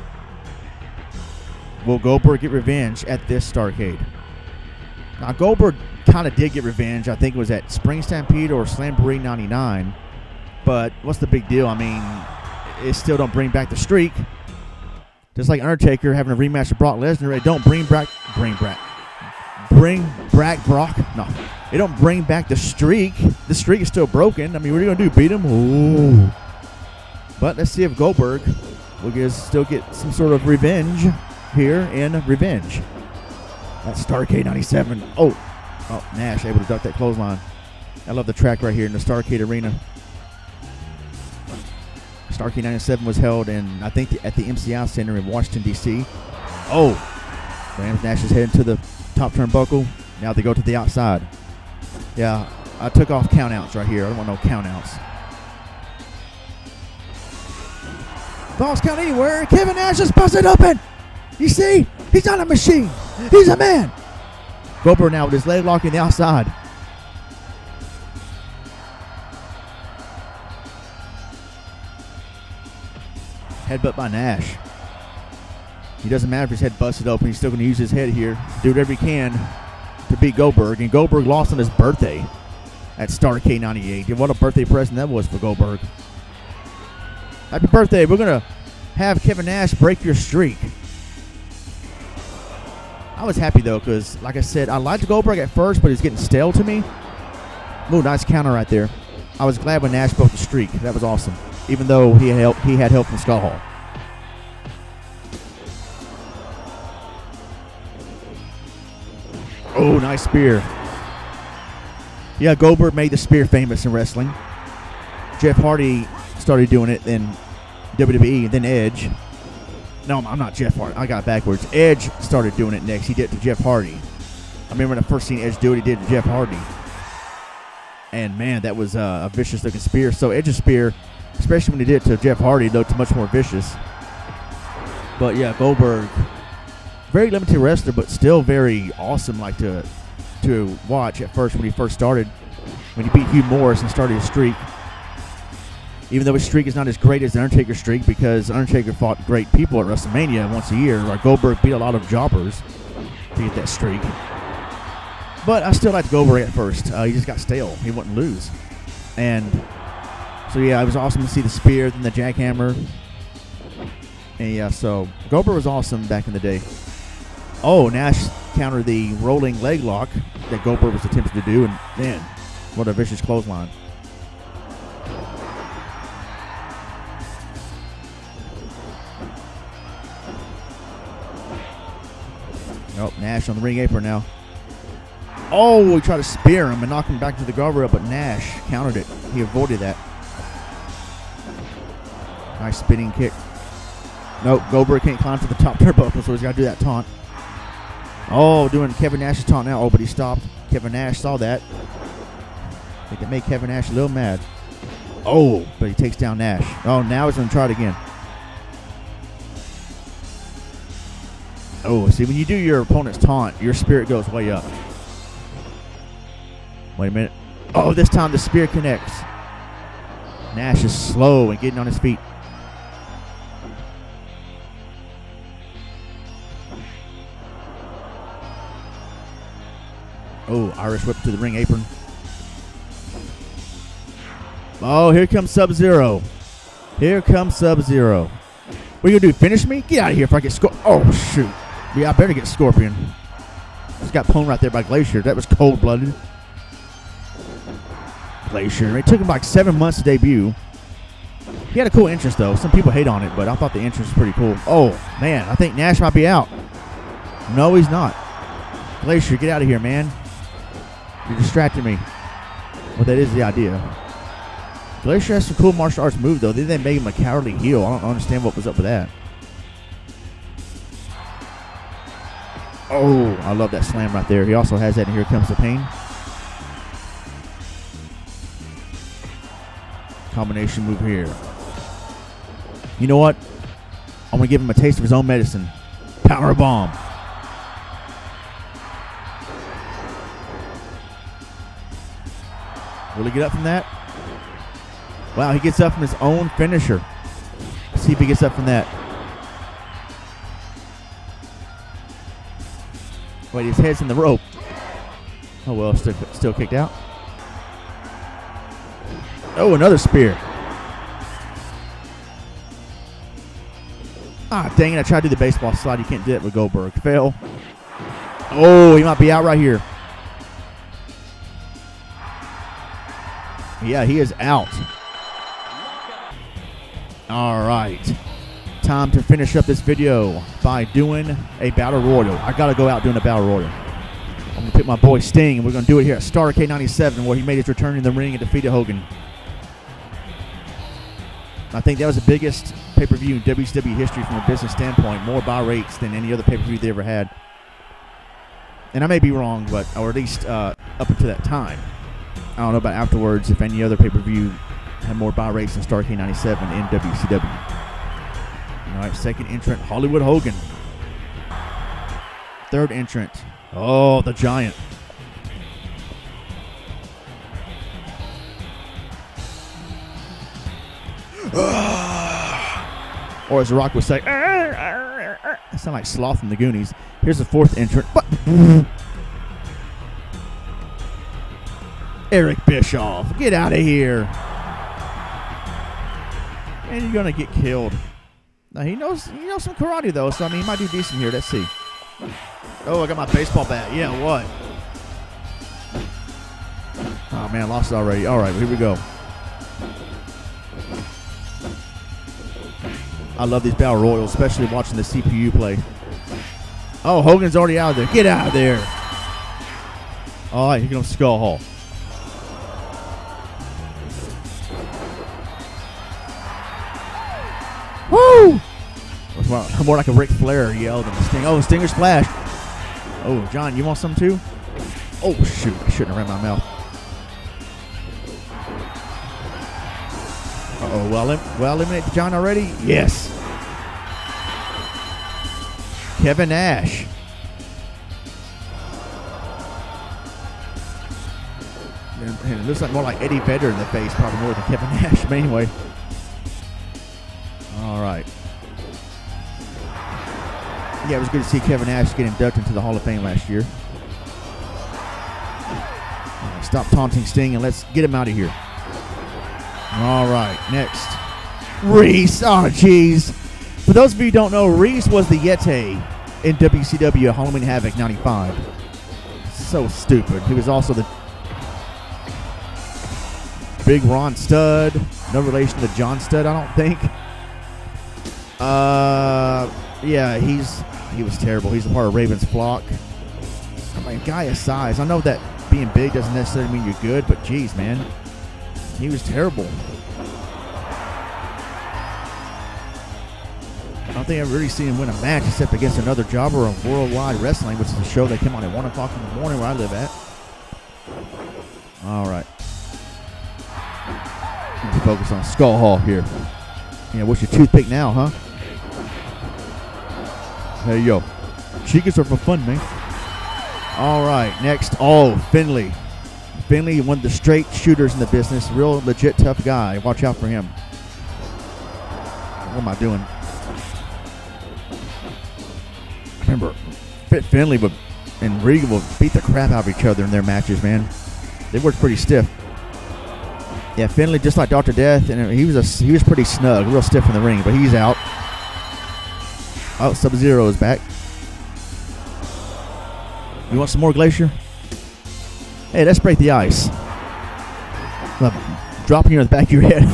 Will Goldberg get revenge at this Starrcade? Now, Goldberg kind of did get revenge. I think it was at Spring Stampede or Slamboree ninety-nine. But what's the big deal? I mean, it still don't bring back the streak. Just like Undertaker having a rematch with Brock Lesnar, it don't bring back, bring back, bring back Brock. No, it don't bring back the streak. The streak is still broken. I mean, what are you gonna do? Beat him? Ooh. But let's see if Goldberg will get, still get some sort of revenge here in Revenge. That's Starrcade ninety-seven. Oh, oh, Nash able to duck that clothesline. I love the track right here in the Starrcade Arena. Starrcade ninety-seven was held in, I think, the, at the M C I Center in Washington, D C Oh, Rams Nash is heading to the top turnbuckle. Now they go to the outside. Yeah, I took off countouts right here. I don't want no countouts. Balls count anywhere. Kevin Nash just busted open. You see? He's not a machine. He's a man. Goldberg now with his leg lock in the outside. Headbutt by Nash. He doesn't matter if his head busted open. He's still going to use his head here. Do whatever he can to beat Goldberg. And Goldberg lost on his birthday at Starrcade ninety-eight. And what a birthday present that was for Goldberg. Happy birthday. We're going to have Kevin Nash break your streak. I was happy, though, because, like I said, I liked Goldberg at first, but he's getting stale to me. Ooh, nice counter right there. I was glad when Nash broke the streak. That was awesome. Even though he had help, he had help from Scott Hall. Oh, nice spear. Yeah, Goldberg made the spear famous in wrestling. Jeff Hardy started doing it in W W E, then Edge. No, I'm not Jeff Hardy. I got it backwards. Edge started doing it next. He did it to Jeff Hardy. I remember when I first seen Edge do it, he did it to Jeff Hardy. And, man, that was uh, a vicious-looking spear. So Edge's spear, especially when he did it to Jeff Hardy, looked much more vicious. But, yeah, Goldberg, very limited wrestler, but still very awesome like to, to watch at first when he first started. When he beat Hugh Morris and started his streak. Even though his streak is not as great as the Undertaker streak, because Undertaker fought great people at WrestleMania once a year, like Goldberg beat a lot of jobbers to get that streak. But I still liked Goldberg at first. Uh, he just got stale. He wouldn't lose. And so, yeah, it was awesome to see the spear and the jackhammer. And, yeah, so Goldberg was awesome back in the day. Oh, Nash countered the rolling leg lock that Goldberg was attempting to do. And, man, what a vicious clothesline. Oh, Nash on the ring apron now. Oh, he tried to spear him and knock him back to the guardrail, but Nash countered it. He avoided that. Nice spinning kick. Nope, Goldberg can't climb to the top turnbuckle, so he's got to do that taunt. Oh, doing Kevin Nash's taunt now. Oh, but he stopped. Kevin Nash saw that. I think it made Kevin Nash a little mad. Oh, but he takes down Nash. Oh, now he's going to try it again. Oh, see, when you do your opponent's taunt, your spirit goes way up. Wait a minute. Oh, this time the spear connects. Nash is slow and getting on his feet. Oh, Irish whip to the ring apron. Oh, here comes Sub-Zero. Here comes Sub-Zero. What are you going to do, finish me? Get out of here if I get Scorpion. Oh, shoot. Yeah, I better get Scorpion. Just got pwned right there by Glacier. That was cold-blooded. Glacier. It took him like seven months to debut. He had a cool entrance, though. Some people hate on it, but I thought the entrance was pretty cool. Oh, man. I think Nash might be out. No, he's not. Glacier, get out of here, man. You're distracting me. Well, that is the idea. Glacier has some cool martial arts moves, though. Then they made him a cowardly heel. I don't understand what was up with that. Oh, I love that slam right there. He also has that in Here Comes the Pain. Combination move here. You know what? I'm going to give him a taste of his own medicine. Power bomb. Will he get up from that? Wow, he gets up from his own finisher. Let's see if he gets up from that. Wait, his head's in the rope. Oh, well, still, still kicked out. Oh, another spear. Ah, dang it. I tried to do the baseball slide. You can't do it with Goldberg. Fail. Oh, he might be out right here. Yeah, he is out. All right. Time to finish up this video by doing a Battle Royal. I got to go out doing a Battle Royal. I'm going to pick my boy Sting, and we're going to do it here at Starrcade ninety-seven, where he made his return in the ring and defeated Hogan. I think that was the biggest pay-per-view in W C W history from a business standpoint. More buy rates than any other pay-per-view they ever had. And I may be wrong, but or at least uh, up until that time. I don't know about afterwards if any other pay-per-view had more buy rates than Starrcade ninety-seven in W C W. All right, second entrant, Hollywood Hogan. Third entrant, oh, the Giant. Or as The Rock would say, that sounds like Sloth from the Goonies. Here's the fourth entrant. Eric Bischoff, get out of here. And you're going to get killed. Now, he knows he knows some karate, though, so, I mean, he might do decent here. Let's see. Oh, I got my baseball bat. Yeah, what? Oh, man, I lost it already. All right, well, here we go. I love these Battle Royals, especially watching the C P U play. Oh, Hogan's already out of there. Get out of there. All right, here comes Skull Hall. Woo! More like a Ric Flair yelled at the Sting. Oh, Stinger Splash. Oh, John, you want some too? Oh, shoot. I shouldn't have ran my mouth. Uh-oh. Well, well, eliminate John already? Yes. Kevin Nash. And it looks like more like Eddie Vedder in the face, probably more than Kevin Nash. But anyway. All right. Yeah, it was good to see Kevin Nash get inducted into the Hall of Fame last year. Stop taunting Sting and let's get him out of here. All right, next. Reese. Oh, jeez. For those of you who don't know, Reese was the Yeti in W C W at Halloween Havoc ninety-five. So stupid. He was also the Big Ron Studd. No relation to John Studd, I don't think. Uh, yeah, he's he was terrible. He's a part of Raven's flock. I mean, guy his size. I know that being big doesn't necessarily mean you're good, but geez, man, he was terrible. I don't think I've really seen him win a match except against another jobber on Worldwide Wrestling, which is a show that came on at one o'clock in the morning where I live at. All right. Focus on Skull Hall here. Yeah, what's your toothpick now, huh? Hey, yo. Chicas are for fun, man. All right, next. Oh, Finley. Finley, one of the straight shooters in the business. Real legit tough guy. Watch out for him. What am I doing? Remember, Fit Finley would, and Regan would beat the crap out of each other in their matches, man. They worked pretty stiff. Yeah, Finley, just like Doctor Death, and he was a, he was pretty snug, real stiff in the ring, but he's out. Oh, Sub-Zero is back. You want some more Glacier? Hey, let's break the ice. I'm dropping you on the back of your head.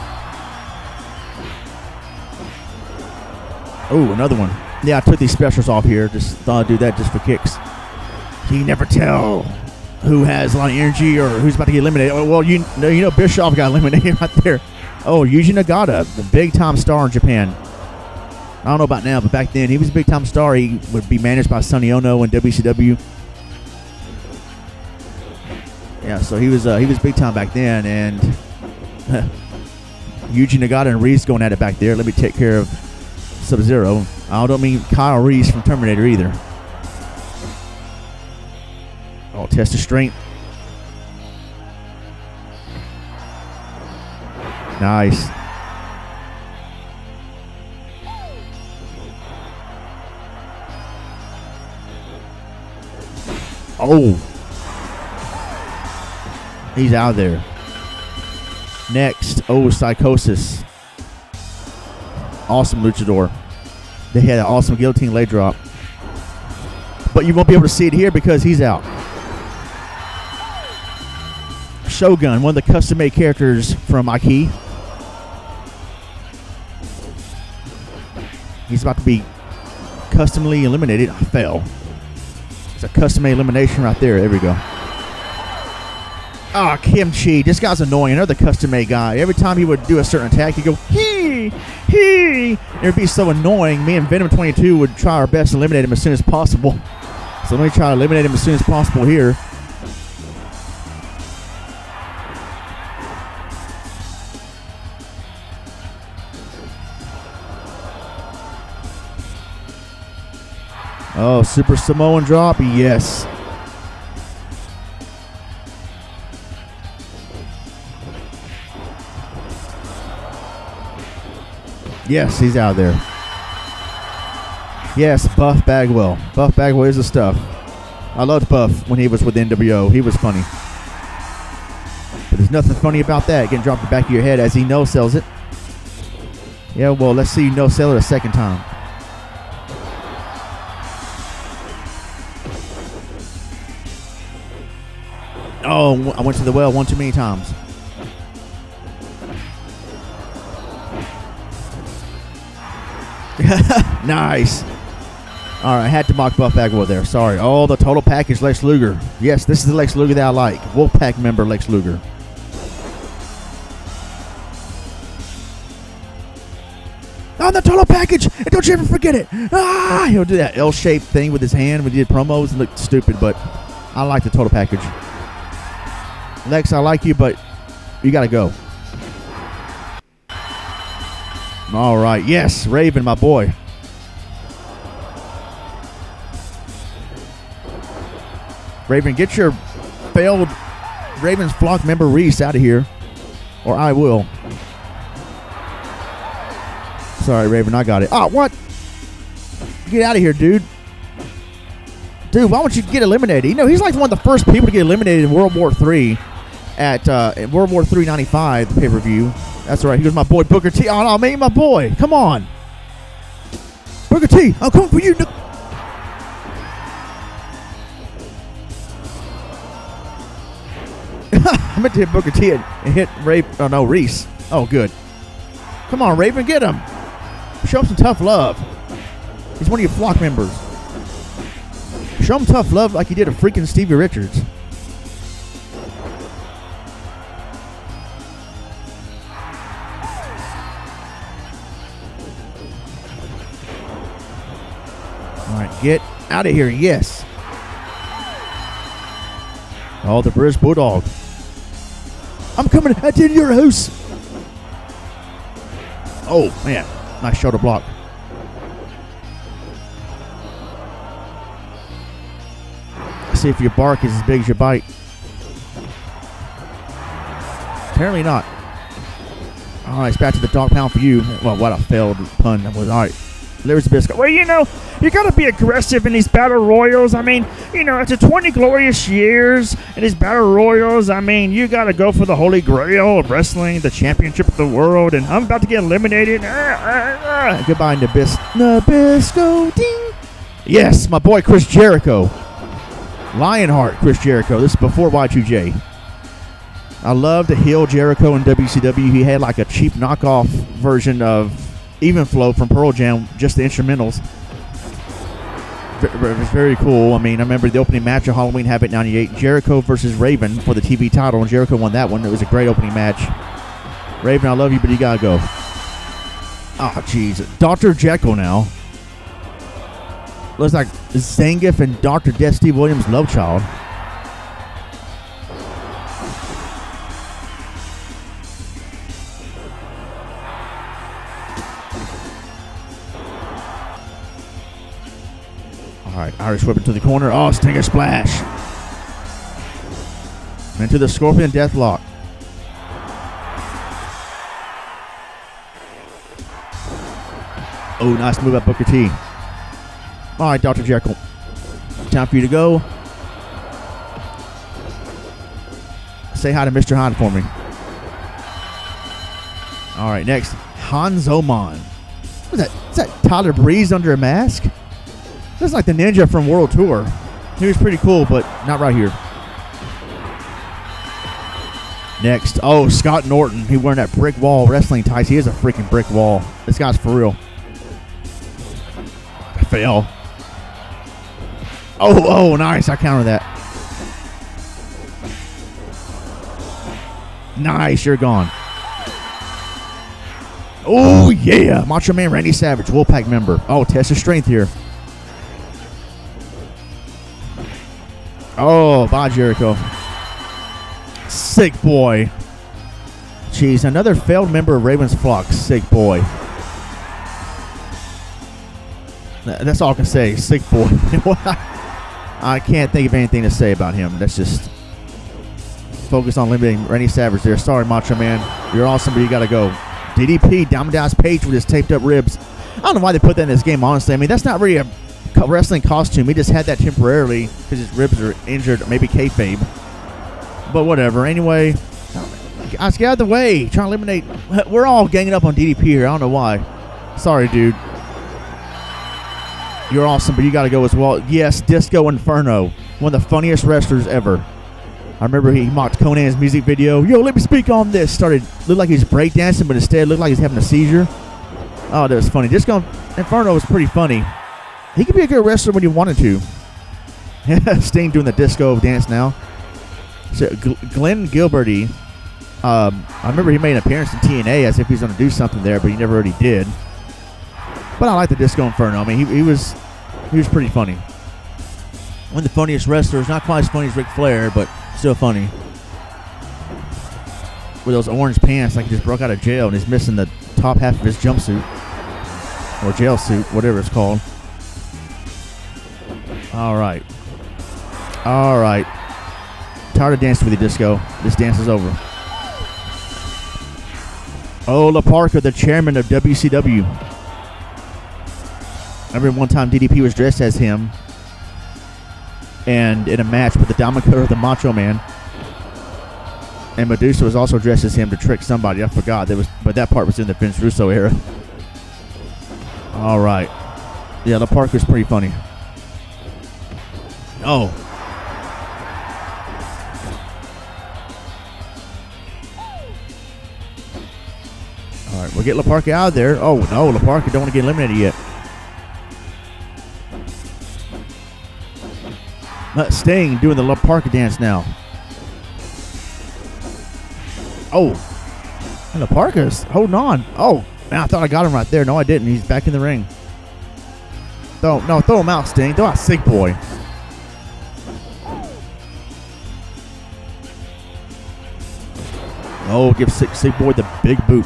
Oh, another one. Yeah, I took these specials off here. Just thought I'd do that just for kicks. You can never tell who has a lot of energy or who's about to get eliminated. Oh, well, you know, you know Bischoff got eliminated right there. Oh, Yuji Nagata, the big-time star in Japan. I don't know about now, but back then he was a big-time star. He would be managed by Sonny Ono in W C W. Yeah, so he was uh, he was big-time back then, and Yuji Nagata and Reese going at it back there. Let me take care of Sub-Zero. I don't mean Kyle Reese from Terminator either. Oh, test of strength. Nice. Oh. He's out there. Next. Oh, Psychosis. Awesome luchador. They had an awesome guillotine leg drop. But you won't be able to see it here because he's out. Shogun, one of the custom-made characters from Aki. He's about to be customly eliminated. I fell. It's a custom-made elimination right there. There we go. Ah, oh, Kimchi. This guy's annoying. Another custom-made guy. Every time he would do a certain attack, he'd go, hee, hee. It would be so annoying. Me and Venom twenty-two would try our best to eliminate him as soon as possible. So let me try to eliminate him as soon as possible here. Oh, Super Samoan drop. Yes. Yes, he's out there. Yes, Buff Bagwell. Buff Bagwell is the stuff. I loved Buff when he was with N W O. He was funny. But there's nothing funny about that. Getting dropped in the back of your head as he no-sells it. Yeah, well, let's see you no-sell it a second time. Oh, I went to the well one too many times. Nice. All right, I had to mock Buff Bagwell there. Sorry. Oh, the total package, Lex Luger. Yes, this is the Lex Luger that I like. Wolfpack member Lex Luger. On the total package, and don't you ever forget it. Ah, he'll do that L-shaped thing with his hand when he did promos and looked stupid, but I like the total package. Lex, I like you, but you got to go. All right. Yes, Raven, my boy. Raven, get your failed Raven's flock member Reese out of here, or I will. Sorry, Raven, I got it. Oh, what? Get out of here, dude. Dude, why don't you get eliminated? You know, he's like one of the first people to get eliminated in World War Three at uh, in World War Three ninety-five, the pay-per-view. That's right. Here's my boy Booker T. Oh, no, man, my boy. Come on. Booker T, I'm coming for you. I meant to hit Booker T and hit Ray. Oh, no, Reese. Oh, good. Come on, Raven, get him. Show him some tough love. He's one of your flock members. Show him tough love like he did a freaking Stevie Richards. All right, get out of here. Yes. Oh, the British Bulldog. I'm coming at your house. Oh, man. Nice shoulder block. See if your bark is as big as your bite. Apparently not. All right, it's back to the dog pound for you. Well, what a failed pun that was. All right, there's the biscuit. Well, you know, you got to be aggressive in these battle royals. I mean, you know, after twenty glorious years in these battle royals, I mean, you got to go for the holy grail of wrestling, the championship of the world, and I'm about to get eliminated. Ah, ah, ah. Goodbye, Nabis- Nabisco. Ding. Yes, my boy Chris Jericho. Lionheart Chris Jericho. This is before Y two J. I love the heel Jericho in W C W. He had like a cheap knockoff version of Even Flow from Pearl Jam, just the instrumentals. It was very cool. I mean, I remember the opening match of Halloween Havoc ninety-eight, Jericho versus Raven for the T V title, and Jericho won that one. It was a great opening match. Raven, I love you, but you gotta go. Oh, jeez. Doctor Jekyll now. Looks like Zangief and Doctor Death Steve Williams' love child. All right, Irish whip into the corner. Oh, Stinger Splash. Into the Scorpion Deathlock. Oh, nice move by Booker T. All right, Doctor Jekyll. Time for you to go. Say hi to Mister Hyde for me. All right, next, Hans Oman. What is that? Is that Tyler Breeze under a mask? That's like the ninja from World Tour. He was pretty cool, but not right here. Next, oh, Scott Norton. He wearing that brick wall wrestling tights. He is a freaking brick wall. This guy's for real. I fail. Oh, oh, nice. I counter that. Nice. You're gone. Oh, yeah. Macho Man Randy Savage, Wolfpack member. Oh, test of strength here. Oh, bye, Jericho. Sick boy. Jeez, another failed member of Raven's flock. Sick boy. That's all I can say. Sick boy. I can't think of anything to say about him. That's just focus on limiting Randy Savage there. Sorry, Macho Man. You're awesome, but you got to go. D D P, Diamond Dallas Page with his taped up ribs. I don't know why they put that in this game, honestly. I mean, that's not really a wrestling costume. He just had that temporarily because his ribs are injured, maybe kayfabe. But whatever. Anyway, guys, get out of the way. Trying to eliminate. We're all ganging up on D D P here. I don't know why. Sorry, dude. You're awesome, but you got to go as well. Yes, Disco Inferno. One of the funniest wrestlers ever. I remember he mocked Conan's music video. Yo, let me speak on this. Started, looked like he was breakdancing, but instead looked like he's having a seizure. Oh, that was funny. Disco Inferno was pretty funny. He could be a good wrestler when he wanted to. Sting doing the disco dance now. So, Glenn Gilberty, um, I remember he made an appearance in T N A as if he's going to do something there, but he never really did. But I like the Disco Inferno. I mean, he, he was he was pretty funny. One of the funniest wrestlers, not quite as funny as Ric Flair, but still funny. With those orange pants, like he just broke out of jail and he's missing the top half of his jumpsuit. Or jail suit, whatever it's called. All right. All right. Tired of dancing with you, Disco. This dance is over. Oh, La Parka, the chairman of W C W. I remember one time D D P was dressed as him. and in a match with the Diamond Cutter of the Macho Man. And Medusa was also dressed as him to trick somebody. I forgot. There was, but that part was in the Vince Russo era. All right. Yeah, the Parker's pretty funny. Oh. All right, we'll get LaParca out of there. Oh, no, LaParca don't want to get eliminated yet. Not Sting doing the LaParca dance now. Oh, and LaParca's holding on. Oh, man, I thought I got him right there. No, I didn't. He's back in the ring. Throw, no, throw him out, Sting. Throw out Sick Boy. Oh, give Sick, Sick Boy the big boot.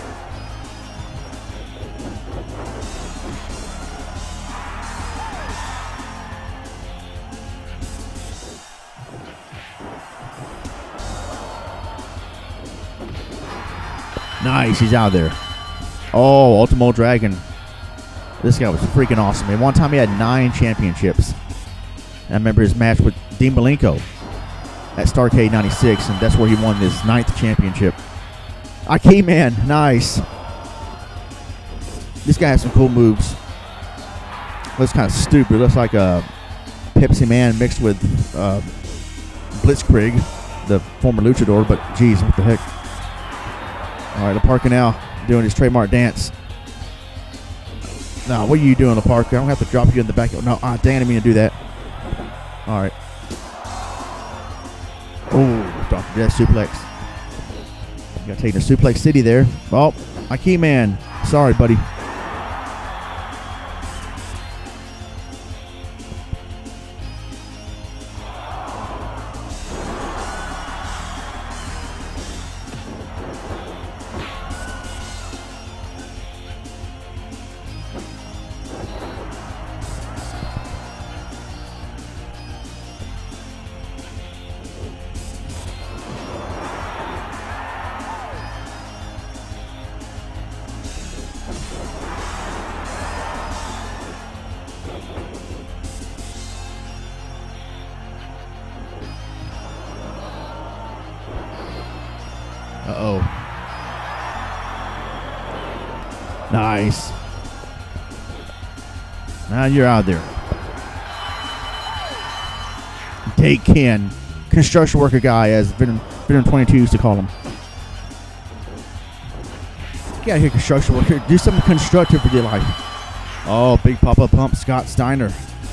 Nice, he's out there. Oh, Ultimo Dragon. This guy was freaking awesome. And one time he had nine championships. And I remember his match with Dean Malenko at Starrcade ninety-six, and that's where he won his ninth championship. Aki Man, nice. This guy has some cool moves. Looks kind of stupid. Looks like a Pepsi Man mixed with uh, Blitzkrieg, the former luchador, but geez, what the heck. All right, LaParca now doing his trademark dance. No, what are you doing, LaParca? I don't have to drop you in the back. No, ah, dang, I didn't mean to do that. All right. Oh, Doctor Death suplex. You got taken to Suplex City there. Oh, Aki Man. Sorry, buddy. Uh-oh. Nice. Now you're out there. Take Ken. Construction worker guy, as Venom, Venom twenty-two used to call him. Get out of here, construction worker. Do something constructive with your life. Oh, big pop-up pump, Scott Steiner.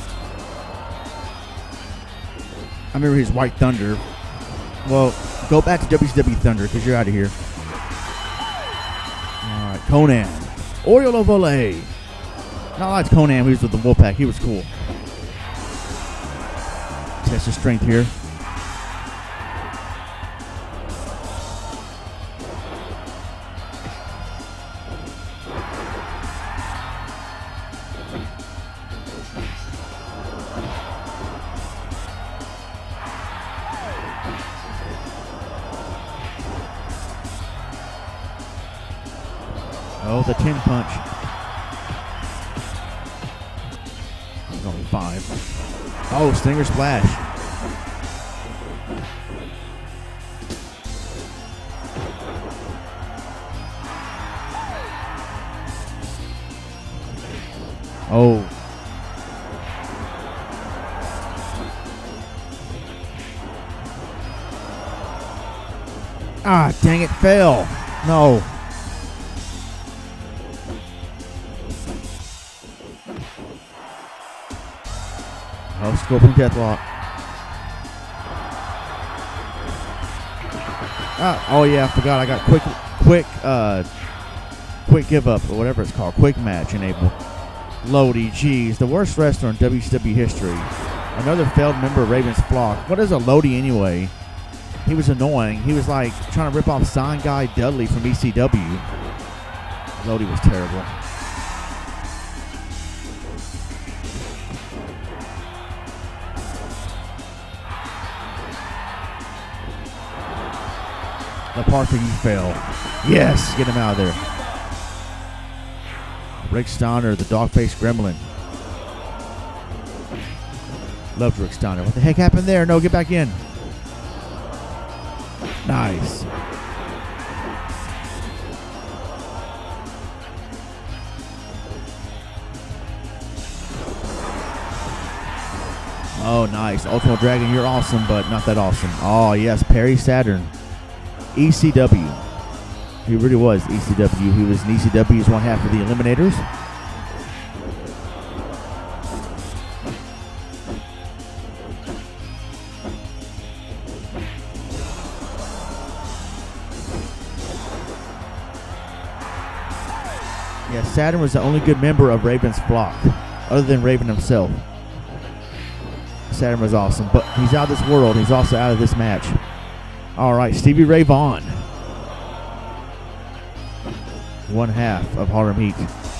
I remember his White Thunder. Well, go back to W C W Thunder because you're out of here. All right, Conan. Oriolo Volley. Not like Conan, he was with the Wolfpack. He was cool. Test his strength here. Oh, the tin punch. There's only five. Oh, Stinger Splash. Oh. Ah, dang it, fail. No. Oh, Scorpion Deathlock. Ah, oh yeah, I forgot. I got quick, quick, uh, quick give up or whatever it's called. Quick match enabled. Lodi, geez, the worst wrestler in W C W history. Another failed member of Raven's flock. What is a Lodi anyway? He was annoying. He was like trying to rip off Sign Guy Dudley from E C W. Lodi was terrible. LaParca, you fail. Yes, get him out of there. Rick Steiner, the dog-faced gremlin. Loved Rick Steiner. What the heck happened there? No, get back in. Nice. Oh, nice. Ultimate Dragon, you're awesome, but not that awesome. Oh, yes. Perry Saturn. E C W. He really was E C W. He was in E C W's one half of the Eliminators. Yeah, Saturn was the only good member of Raven's flock, other than Raven himself. Saturn was awesome, but he's out of this world. He's also out of this match. All right, Stevie Ray Vaughan. One half of Harlem Heat.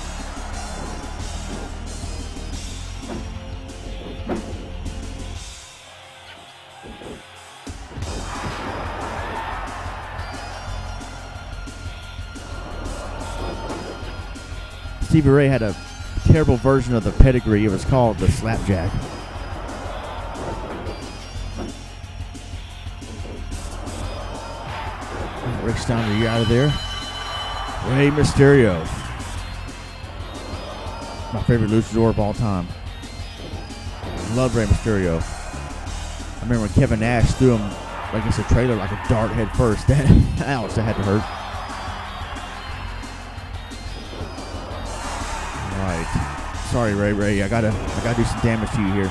Stevie Ray had a terrible version of the pedigree. It was called the Slapjack. Rick Steiner, you out of there? Rey Mysterio. My favorite luchador of all time. Love Rey Mysterio. I remember when Kevin Nash threw him against a trailer like a dart head first. That, ouch, that had to hurt. All right. Sorry, Ray Ray. I gotta, I gotta do some damage to you here.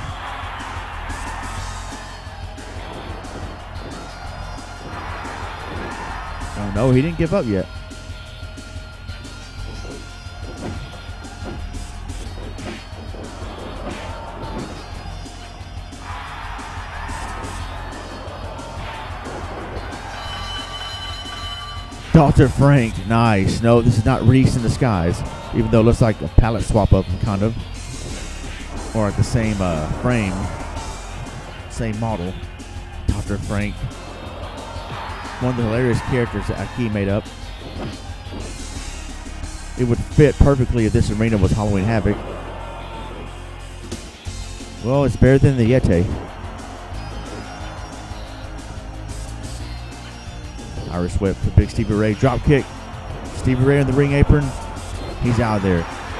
Oh no, he didn't give up yet. Doctor Frank, nice. No, this is not Reese in disguise, even though it looks like a palette swap of them, kind of. Or like the same uh, frame, same model. Doctor Frank. One of the hilarious characters that Aki made up. It would fit perfectly if this arena was Halloween Havoc. Well, it's better than the Yeti. Irish whip for Big Stevie Ray. Drop kick. Stevie Ray on the ring apron. He's out of there.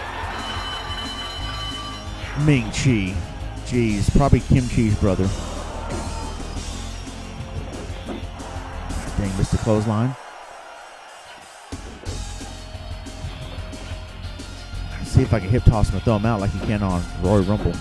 Ming Chi. Jeez, probably Kim Chi's brother. Dang, missed the clothesline. Let's see if I can hip toss him and throw him out like he can on Royal Rumble.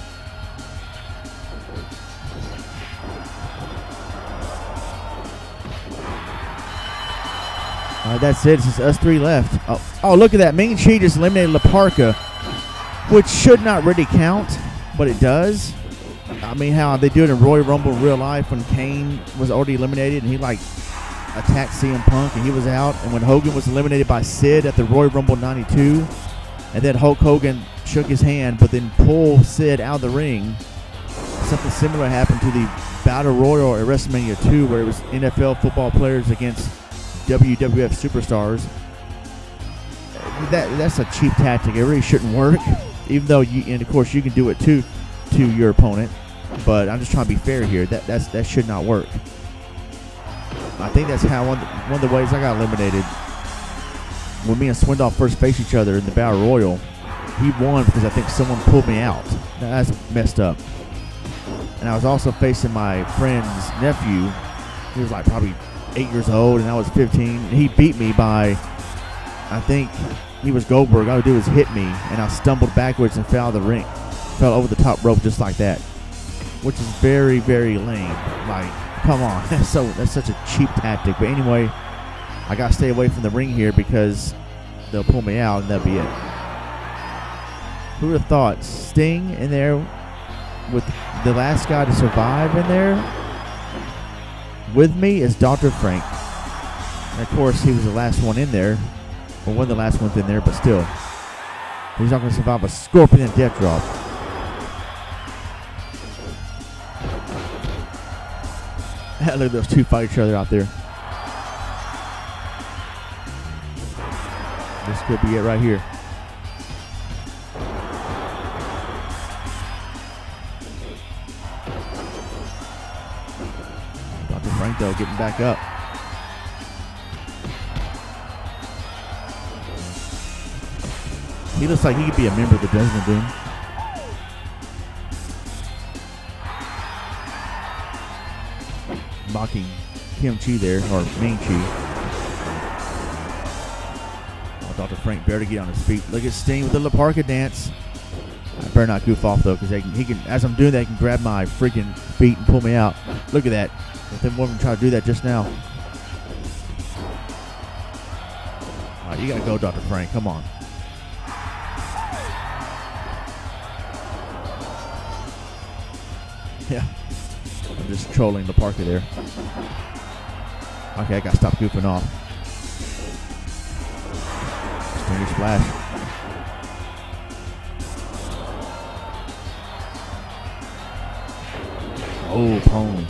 Uh, that's it. It's just us three left. Oh, oh, look at that. Ming Chi just eliminated La Parka, which should not really count, but it does. I mean, how they do it in Royal Rumble in real life when Kane was already eliminated and he, like, attacked C M Punk and he was out. And when Hogan was eliminated by Sid at the Royal Rumble ninety-two, and then Hulk Hogan shook his hand but then pulled Sid out of the ring, something similar happened to the Battle Royal at WrestleMania two, where it was N F L football players against W W F superstars. That that's a cheap tactic. It really shouldn't work. Even though you, and of course, you can do it too to your opponent. But I'm just trying to be fair here. That that's that should not work. I think that's how one one of the ways I got eliminated. When me and Swindoll first faced each other in the Battle Royal, he won because I think someone pulled me out. That's messed up. And I was also facing my friend's nephew. He was like probably eight years old, and I was fifteen. And he beat me by, I think he was Goldberg. All I would do was hit me, and I stumbled backwards and fell out of the ring. Fell over the top rope just like that, which is very, very lame. Like, come on. That's so that's such a cheap tactic. But anyway, I got to stay away from the ring here because they'll pull me out, and that'll be it. Who would have thought Sting in there with the last guy to survive in there? With me is Doctor Frank. And of course, he was the last one in there. Or one of the last ones in there, but still. He's not going to survive a scorpion and death drop. Look at those two fight each other out there. This could be it right here. though, getting back up. He looks like he could be a member of the Desmond Doom. Mocking Kim Chi there, or Ming Chi. Oh, Doctor Frank better get on his feet. Look at Sting with the La Parka dance. I better not goof off though, because he can. As I'm doing that, he can grab my freaking feet and pull me out. Look at that. If them women try to do that just now. All right, you gotta go, Doctor Frank. Come on. Yeah. I'm just trolling the Parker there. Okay, I gotta stop goofing off. Stinger splash. Oh, pwned.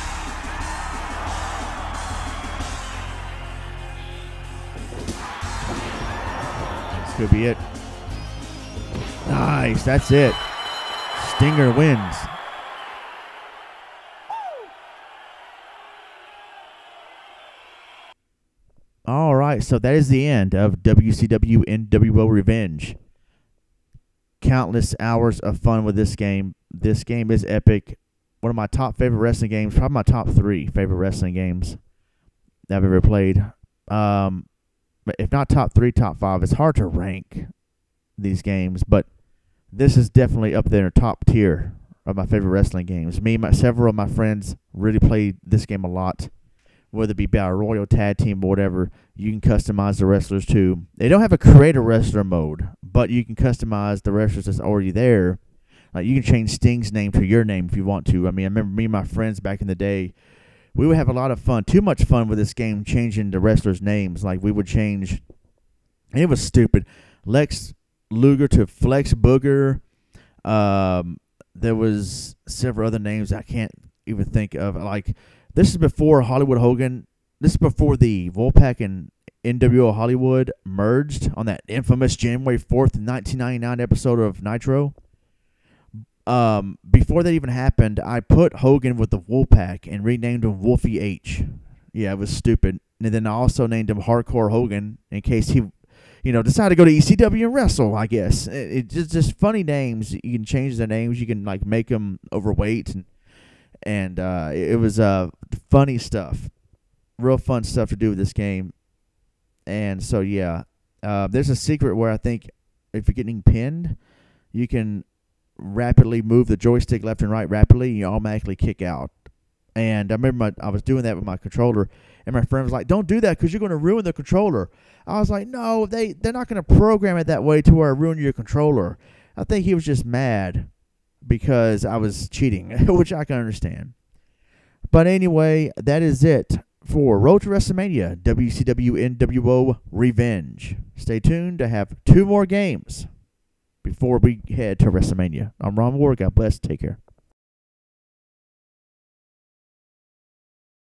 This could be it. Nice, that's it. Stinger wins. All right, so that is the end of W C W nWo Revenge. Countless hours of fun with this game. This game is epic. One of my top favorite wrestling games, probably my top three favorite wrestling games that I've ever played. Um, if not top three, top five. It's hard to rank these games, but this is definitely up there in the top tier of my favorite wrestling games. Me and my, several of my friends really played this game a lot. Whether it be Battle Royal, Tag Team, or whatever, you can customize the wrestlers too. They don't have a create a wrestler mode, but you can customize the wrestlers that's already there. Like you can change Sting's name to your name if you want to. I mean, I remember me and my friends back in the day, we would have a lot of fun, too much fun with this game, changing the wrestlers' names. Like we would change, and it was stupid. Lex Luger to Flex Booger. Um, there was several other names I can't even think of. Like, this is before Hollywood Hogan. This is before the Wolfpack and nWo Hollywood merged on that infamous January fourth, nineteen ninety-nine episode of Nitro. Um, before that even happened, I put Hogan with the Wolfpack and renamed him Wolfie H. Yeah, it was stupid. And then I also named him Hardcore Hogan in case he, you know, decided to go to E C W and wrestle, I guess. It, it just, just funny names. You can change their names. You can, like, make them overweight and And uh, it was uh, funny stuff. Real fun stuff to do with this game. And so, yeah. Uh, there's a secret where I think if you're getting pinned, you can rapidly move the joystick left and right rapidly, and you automatically kick out. And I remember my, I was doing that with my controller, and my friend was like, don't do that because you're going to ruin the controller. I was like, no, they, they're not going to program it that way to where I ruin your controller. I think he was just mad because I was cheating, which I can understand. But anyway, that is it for Road to WrestleMania, W C W nWo Revenge. Stay tuned to have two more games before we head to WrestleMania. I'm Ronmower. God bless. Take care.